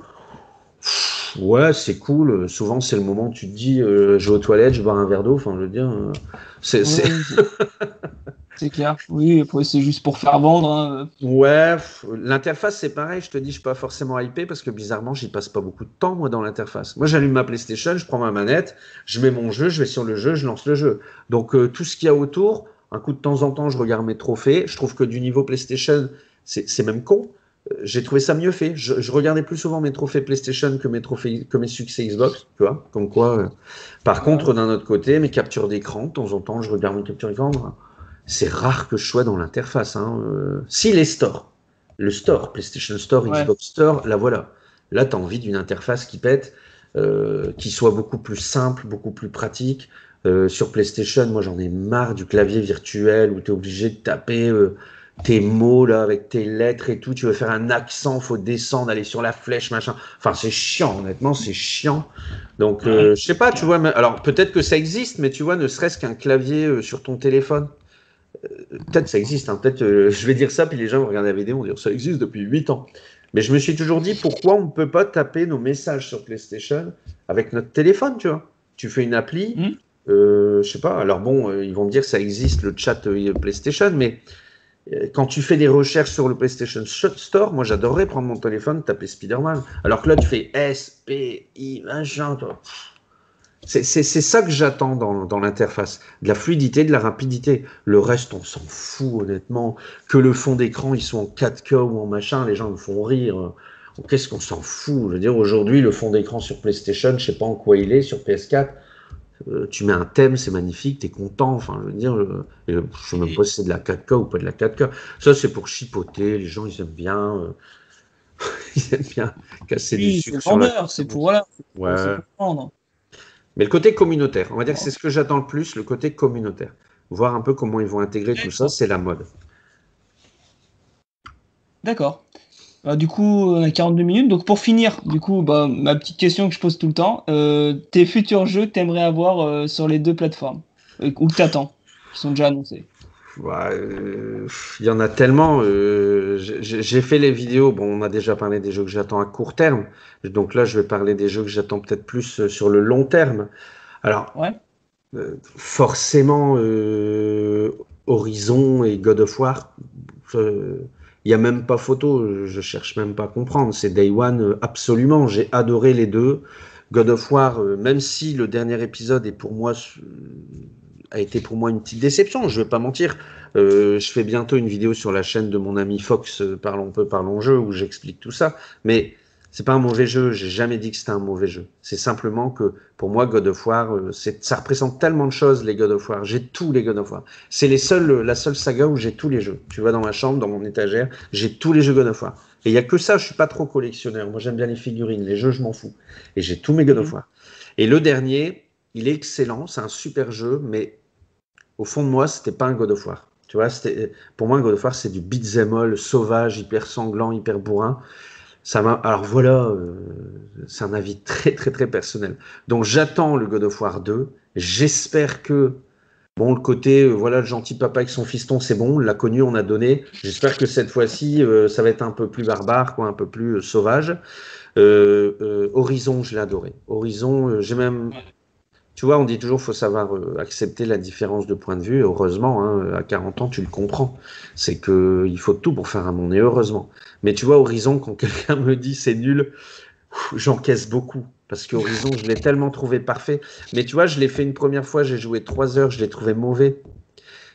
[SPEAKER 2] Ouais, c'est cool. Souvent, c'est le moment où tu te dis, je vais aux toilettes, je bois un verre d'eau. Enfin, je veux dire, c'est, c'est-
[SPEAKER 1] Ouais, c'est clair. Oui, après, c'est juste pour faire vendre, hein.
[SPEAKER 2] ouais, l'interface, c'est pareil. Je te dis, je suis pas forcément hypé parce que bizarrement, j'y passe pas beaucoup de temps, moi, dans l'interface. Moi, j'allume ma PlayStation, je prends ma manette, je mets mon jeu, je vais sur le jeu, je lance le jeu. Donc, tout ce qu'il y a autour, un coup de temps en temps, je regarde mes trophées. Je trouve que du niveau PlayStation, c'est même con. J'ai trouvé ça mieux fait. Je regardais plus souvent mes trophées PlayStation que mes succès Xbox, tu vois, comme quoi. Par
[SPEAKER 1] Ouais.
[SPEAKER 2] contre, d'un autre côté, mes captures d'écran, de temps en temps, je regarde mes captures d'écran. C'est rare que je sois dans l'interface. Hein. Si les stores, le store, PlayStation Store,
[SPEAKER 1] Ouais.
[SPEAKER 2] Xbox Store, là voilà. Là, tu as envie d'une interface qui pète, qui soit beaucoup plus simple, beaucoup plus pratique. Sur PlayStation, moi j'en ai marre du clavier virtuel où tu es obligé de taper tes mots là avec tes lettres et tout. Tu veux faire un accent, faut descendre, aller sur la flèche, machin. Enfin, c'est chiant, honnêtement, c'est chiant. Donc, je sais pas, tu vois. Alors, peut-être que ça existe, mais tu vois, ne serait-ce qu'un clavier sur ton téléphone. Peut-être ça existe, hein. Peut-être je vais dire ça, puis les gens vont regarder la vidéo, vont dire ça existe depuis 8 ans. Mais je me suis toujours dit pourquoi on ne peut pas taper nos messages sur PlayStation avec notre téléphone, tu vois. Tu fais une appli,
[SPEAKER 1] Hmm.
[SPEAKER 2] je sais pas. Alors bon, ils vont me dire ça existe le chat PlayStation, mais quand tu fais des recherches sur le PlayStation Store, moi j'adorerais prendre mon téléphone, taper Spider-Man. Alors que là tu fais S, P, I, machin, toi. C'est ça que j'attends dans l'interface. De la fluidité, de la rapidité. Le reste, on s'en fout, honnêtement. Que le fond d'écran, ils sont en 4K ou en machin, les gens me font rire. Qu'est-ce qu'on s'en fout? Je veux dire, aujourd'hui, le fond d'écran sur PlayStation, je sais pas en quoi il est, sur PS4, tu mets un thème, c'est magnifique, t'es content. Enfin, je veux dire, je sais même pas si c'est de la 4K ou pas de la 4K. Ça, c'est pour chipoter. Les gens, ils aiment bien, ils aiment bien casser du
[SPEAKER 1] Oui, c'est
[SPEAKER 2] sucre sur la
[SPEAKER 1] vendeur, c'est pour,
[SPEAKER 2] concurrence.
[SPEAKER 1] voilà, c'est
[SPEAKER 2] Ouais.
[SPEAKER 1] pour vendre.
[SPEAKER 2] Mais le côté communautaire, on va dire que c'est ce que j'attends le plus, le côté communautaire. Voir un peu comment ils vont intégrer tout ça, c'est la mode.
[SPEAKER 1] D'accord. Bah, du coup, on a 42 minutes. Donc, pour finir, du coup, bah, ma petite question que je pose tout le temps, tes futurs jeux que t'aimerais avoir sur les deux plateformes, ou que t'attends, qui sont déjà annoncés.
[SPEAKER 2] Ouais, il y en a tellement. J'ai fait les vidéos. Bon, on a déjà parlé des jeux que j'attends à court terme. Donc là, je vais parler des jeux que j'attends peut-être plus sur le long terme. Alors,
[SPEAKER 1] Ouais.
[SPEAKER 2] forcément, Horizon et God of War, il n'y a même pas photo. Je cherche même pas à comprendre. C'est Day One, absolument. J'ai adoré les deux. God of War, même si le dernier épisode est pour moi a été pour moi une petite déception, je vais pas mentir. Je fais bientôt une vidéo sur la chaîne de mon ami Fox, Parlons peu, parlons jeu, où j'explique tout ça. Mais c'est pas un mauvais jeu, j'ai jamais dit que c'était un mauvais jeu. C'est simplement que pour moi, God of War, ça représente tellement de choses, les God of War. J'ai tous les God of War. C'est la seule saga où j'ai tous les jeux. Tu vas dans ma chambre, dans mon étagère, j'ai tous les jeux God of War. Et il y a que ça, je suis pas trop collectionneur. Moi, j'aime bien les figurines, les jeux, je m'en fous. Et j'ai tous mes God of
[SPEAKER 1] Mhm.
[SPEAKER 2] War. Et le dernier, il est excellent, c'est un super jeu, mais au fond de moi, c'était pas un God of War. Tu vois, pour moi, un God of War, c'est du beat'em all sauvage, hyper sanglant, hyper bourrin. Alors voilà, c'est un avis très, très, très personnel. Donc j'attends le God of War 2. J'espère que, bon, le côté, voilà, le gentil papa avec son fiston, c'est bon, on l'a connu, on a donné. J'espère que cette fois-ci, ça va être un peu plus barbare, quoi, un peu plus sauvage. Horizon, je l'ai adoré. Horizon, j'ai même tu vois, on dit toujours qu'il faut savoir accepter la différence de point de vue. Heureusement, hein, à 40 ans, tu le comprends. C'est qu'il faut tout pour faire un monde, et heureusement. Mais tu vois, Horizon, quand quelqu'un me dit c'est nul, j'encaisse beaucoup. Parce que Horizon, je l'ai tellement trouvé parfait. Mais tu vois, je l'ai fait une première fois, j'ai joué 3 heures, je l'ai trouvé mauvais.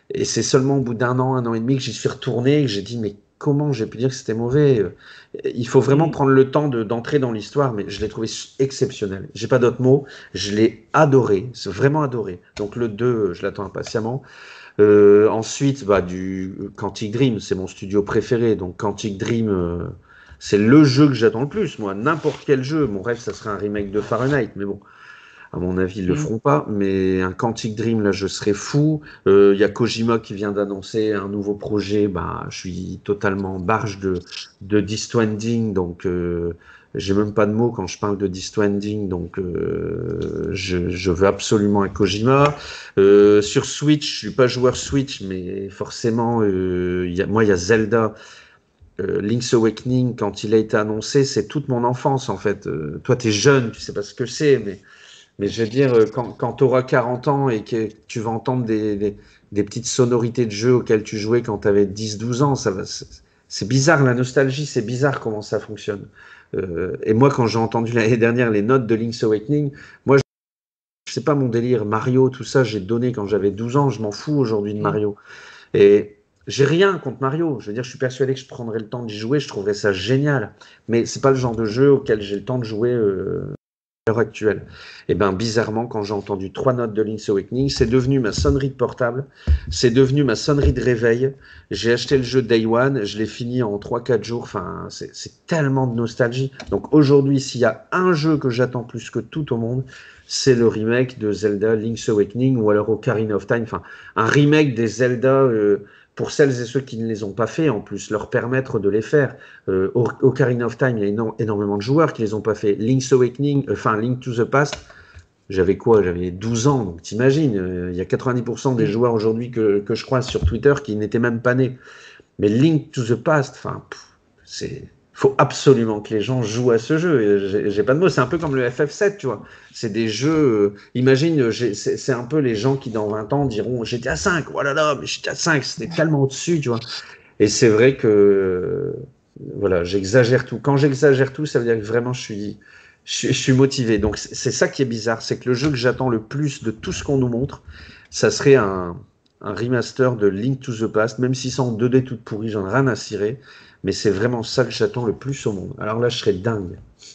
[SPEAKER 2] Et c'est seulement au bout d'un an et demi que j'y suis retourné et que j'ai dit, mais comment j'ai pu dire que c'était mauvais? Il faut vraiment prendre le temps d'entrer dans l'histoire, mais je l'ai trouvé exceptionnel. J'ai pas d'autres mots. Je l'ai adoré, c'est vraiment adoré. Donc le 2, je l'attends impatiemment. Ensuite, du Quantic Dream, c'est mon studio préféré. Donc Quantic Dream, c'est le jeu que j'attends le plus. Moi, n'importe quel jeu, mon rêve, ça serait un remake de Fahrenheit. Mais bon, à mon avis, ils le feront pas. Mais un Quantic Dream, là, je serais fou. Il y a Kojima qui vient d'annoncer un nouveau projet. Je suis totalement barge de Death Stranding. Donc, j'ai même pas de mots quand je parle de Death Stranding. Donc, je veux absolument un Kojima. Sur Switch, je suis pas joueur Switch, mais forcément, il y a Zelda. Link's Awakening, quand il a été annoncé, c'est toute mon enfance en fait. Toi, tu es jeune, tu sais pas ce que c'est, mais je veux dire, quand tu auras 40 ans et que tu vas entendre des petites sonorités de jeu auxquelles tu jouais quand tu avais 10-12 ans, c'est bizarre, la nostalgie, c'est bizarre comment ça fonctionne. Et moi, quand j'ai entendu l'année dernière les notes de Link's Awakening, moi, je sais pas mon délire, Mario, tout ça, j'ai donné quand j'avais 12 ans, je m'en fous aujourd'hui de Mario. Et j'ai rien contre Mario. Je veux dire, je suis persuadé que je prendrais le temps d'y jouer, je trouverais ça génial. Mais c'est pas le genre de jeu auquel j'ai le temps de jouer à l'heure actuelle. Et ben, bizarrement, quand j'ai entendu 3 notes de Link's Awakening, c'est devenu ma sonnerie de portable, c'est devenu ma sonnerie de réveil. J'ai acheté le jeu Day One, je l'ai fini en 3-4 jours. Enfin, c'est tellement de nostalgie. Donc aujourd'hui, s'il y a un jeu que j'attends plus que tout au monde, c'est le remake de Zelda Link's Awakening ou alors Ocarina of Time. Enfin, un remake des Zelda pour celles et ceux qui ne les ont pas fait, en plus, leur permettre de les faire. Ocarina of Time, il y a énormément de joueurs qui les ont pas fait. Link's Awakening, Link to the Past, j'avais quoi? J'avais 12 ans, donc t'imagines, il y a 90% des joueurs aujourd'hui que je croise sur Twitter qui n'étaient même pas nés. Mais Link to the Past, faut absolument que les gens jouent à ce jeu. J'ai pas de mots. C'est un peu comme le FF7, tu vois. C'est des jeux. Imagine, c'est un peu les gens qui dans 20 ans diront GTA 5. Oh là là, mais GTA 5, c'était tellement au-dessus, tu vois. Et c'est vrai que voilà, j'exagère tout. Quand j'exagère tout, ça veut dire que vraiment je suis motivé. Donc c'est ça qui est bizarre, c'est que le jeu que j'attends le plus de tout ce qu'on nous montre, ça serait un remaster de Link to the Past, même si c'est en 2D toute pourrie, j'en ai rien à cirer. Mais c'est vraiment ça que j'attends le plus au monde. Alors là, je serais dingue.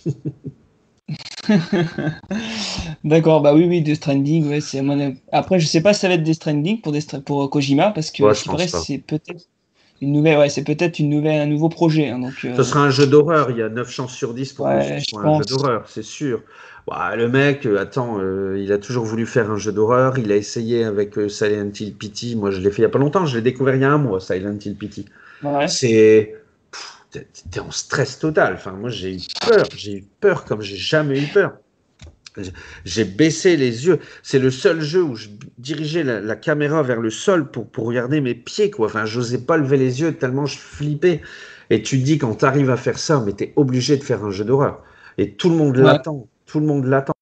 [SPEAKER 1] D'accord, bah oui, Death Stranding, ouais, c'est Après, je sais pas si ça va être Death Stranding pour Kojima, parce que
[SPEAKER 2] Ouais,
[SPEAKER 1] ce qui paraît, c'est peut-être une nouvelle, un nouveau projet. Hein, donc,
[SPEAKER 2] ce sera un jeu d'horreur. Il y a 9 chances sur 10 pour que ce soit un jeu d'horreur, c'est sûr. Ouais, le mec, il a toujours voulu faire un jeu d'horreur. Il a essayé avec Silent Hill Pity. Moi, je l'ai fait il y a pas longtemps. Je l'ai découvert il y a un mois, Silent Hill Pity.
[SPEAKER 1] Ouais.
[SPEAKER 2] T'es en stress total. Enfin, moi, j'ai eu peur comme j'ai jamais eu peur. J'ai baissé les yeux. C'est le seul jeu où je dirigeais la caméra vers le sol pour regarder mes pieds, quoi. Enfin, j'osais pas lever les yeux tellement je flippais. Et tu te dis, quand tu arrives à faire ça, mais t'es obligé de faire un jeu d'horreur. Et tout le monde l'attend. Tout le monde l'attend.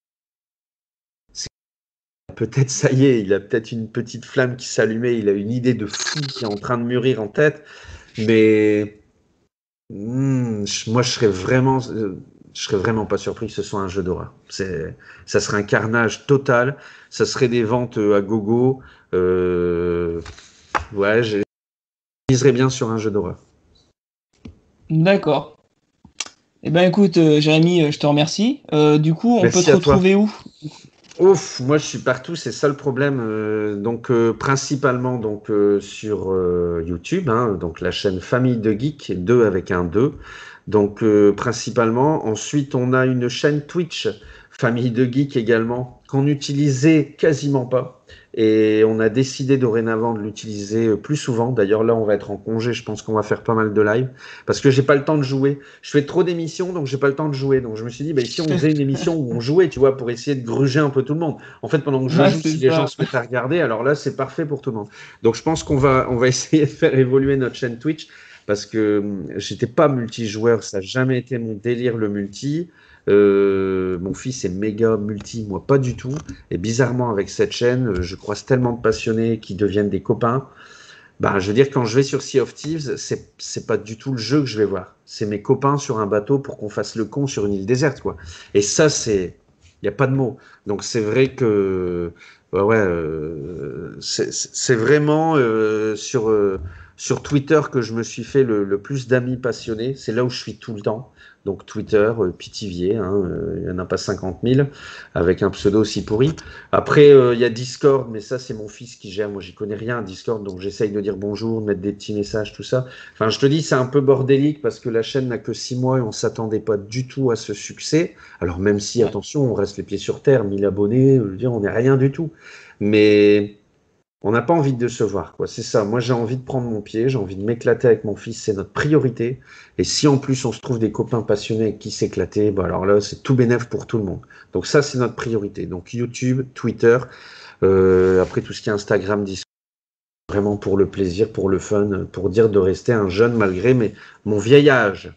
[SPEAKER 2] Peut-être, ça y est, il a peut-être une petite flamme qui s'allumait. Il a une idée de fou qui est en train de mûrir en tête. Mais moi, je serais vraiment pas surpris que ce soit un jeu d'horreur. Ça serait un carnage total. Ça serait des ventes à gogo. Ouais, je miserais bien sur un jeu d'horreur.
[SPEAKER 1] D'accord. Eh ben écoute, Jérémy, je te remercie. Du coup, on peut te retrouver où?
[SPEAKER 2] Ouf, moi je suis partout, c'est ça le problème. Principalement sur YouTube, hein, donc la chaîne Famille de Geek, 2 avec un 2. Donc principalement. Ensuite, on a une chaîne Twitch, Famille de Geek également, qu'on n'utilisait quasiment pas. Et on a décidé dorénavant de l'utiliser plus souvent. D'ailleurs, là, on va être en congé. Je pense qu'on va faire pas mal de live parce que j'ai pas le temps de jouer. Je fais trop d'émissions, donc j'ai pas le temps de jouer. Donc je me suis dit, si on faisait une émission où on jouait, tu vois, pour essayer de gruger un peu tout le monde. En fait, pendant que je joue, si les gens se mettent à regarder, alors là, c'est parfait pour tout le monde. Donc je pense qu'on va essayer de faire évoluer notre chaîne Twitch parce que j'étais pas multijoueur. Ça n'a jamais été mon délire, le multi. Mon fils est méga multi, moi pas du tout. Et bizarrement, avec cette chaîne, je croise tellement de passionnés qui deviennent des copains. Je veux dire, quand je vais sur Sea of Thieves, c'est pas du tout le jeu que je vais voir. C'est mes copains sur un bateau pour qu'on fasse le con sur une île déserte, quoi. Et ça, c'est Il n'y a pas de mots. Donc c'est vrai que c'est vraiment sur Twitter que je me suis fait le plus d'amis passionnés. C'est là où je suis tout le temps. Donc Twitter, Pithiviers, hein, il n'y en a pas 50 000, avec un pseudo aussi pourri. Après, il y a Discord, mais ça, c'est mon fils qui gère. Moi, j'y connais rien à Discord, donc j'essaye de dire bonjour, de mettre des petits messages, tout ça. Enfin, je te dis, c'est un peu bordélique parce que la chaîne n'a que 6 mois et on s'attendait pas du tout à ce succès. Alors, même si,
[SPEAKER 1] Ouais.
[SPEAKER 2] attention, on reste les pieds sur terre, 1000 abonnés, je veux dire, on n'est rien du tout. Mais on n'a pas envie de décevoir, quoi. C'est ça. Moi, j'ai envie de prendre mon pied, j'ai envie de m'éclater avec mon fils, c'est notre priorité. Et si en plus on se trouve des copains passionnés avec qui s'éclater, bah alors là, c'est tout bénef pour tout le monde. Donc ça, c'est notre priorité. Donc YouTube, Twitter, après tout ce qui est Instagram, Discord, vraiment pour le plaisir, pour le fun, pour dire de rester un jeune malgré mon vieil âge.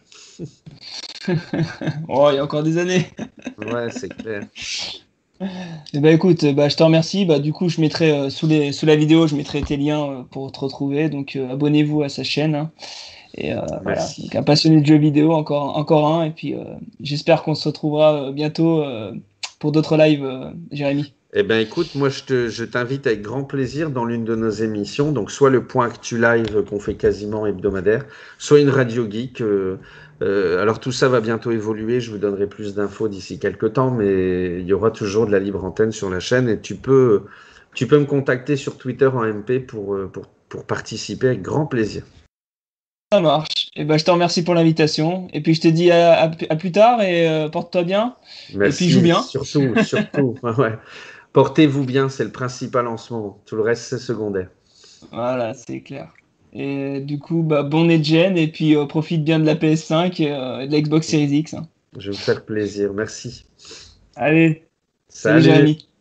[SPEAKER 1] Oh, il y a encore des années.
[SPEAKER 2] Ouais, c'est clair.
[SPEAKER 1] Eh ben, écoute, bah, je te remercie. Bah, du coup, je mettrai sous la vidéo, je mettrai tes liens pour te retrouver. Donc, abonnez-vous à sa chaîne, hein. Et voilà, donc
[SPEAKER 2] Merci.
[SPEAKER 1] un passionné de jeux vidéo, encore un. Et puis, j'espère qu'on se retrouvera bientôt pour d'autres lives, Jérémy.
[SPEAKER 2] Eh ben écoute, moi je t'invite avec grand plaisir dans l'une de nos émissions, donc soit le Point Actu Live qu'on fait quasiment hebdomadaire, soit une radio geek. Alors tout ça va bientôt évoluer, je vous donnerai plus d'infos d'ici quelques temps, mais il y aura toujours de la libre antenne sur la chaîne et tu peux me contacter sur Twitter en MP pour participer avec grand plaisir.
[SPEAKER 1] Ça marche. Et ben, je te remercie pour l'invitation. Et puis, je te dis à plus tard et porte-toi bien. Et puis, joue
[SPEAKER 2] Merci,
[SPEAKER 1] bien.
[SPEAKER 2] surtout, surtout. Ouais. Portez-vous bien, c'est le principal en ce moment. Tout le reste, c'est secondaire.
[SPEAKER 1] Voilà, c'est clair. Et du coup, bah, bon next-gen et puis profite bien de la PS5 et de la Xbox Series X, hein.
[SPEAKER 2] Je vais me faire plaisir. Merci.
[SPEAKER 1] Allez, salut
[SPEAKER 2] Salut!
[SPEAKER 1] Jérémy.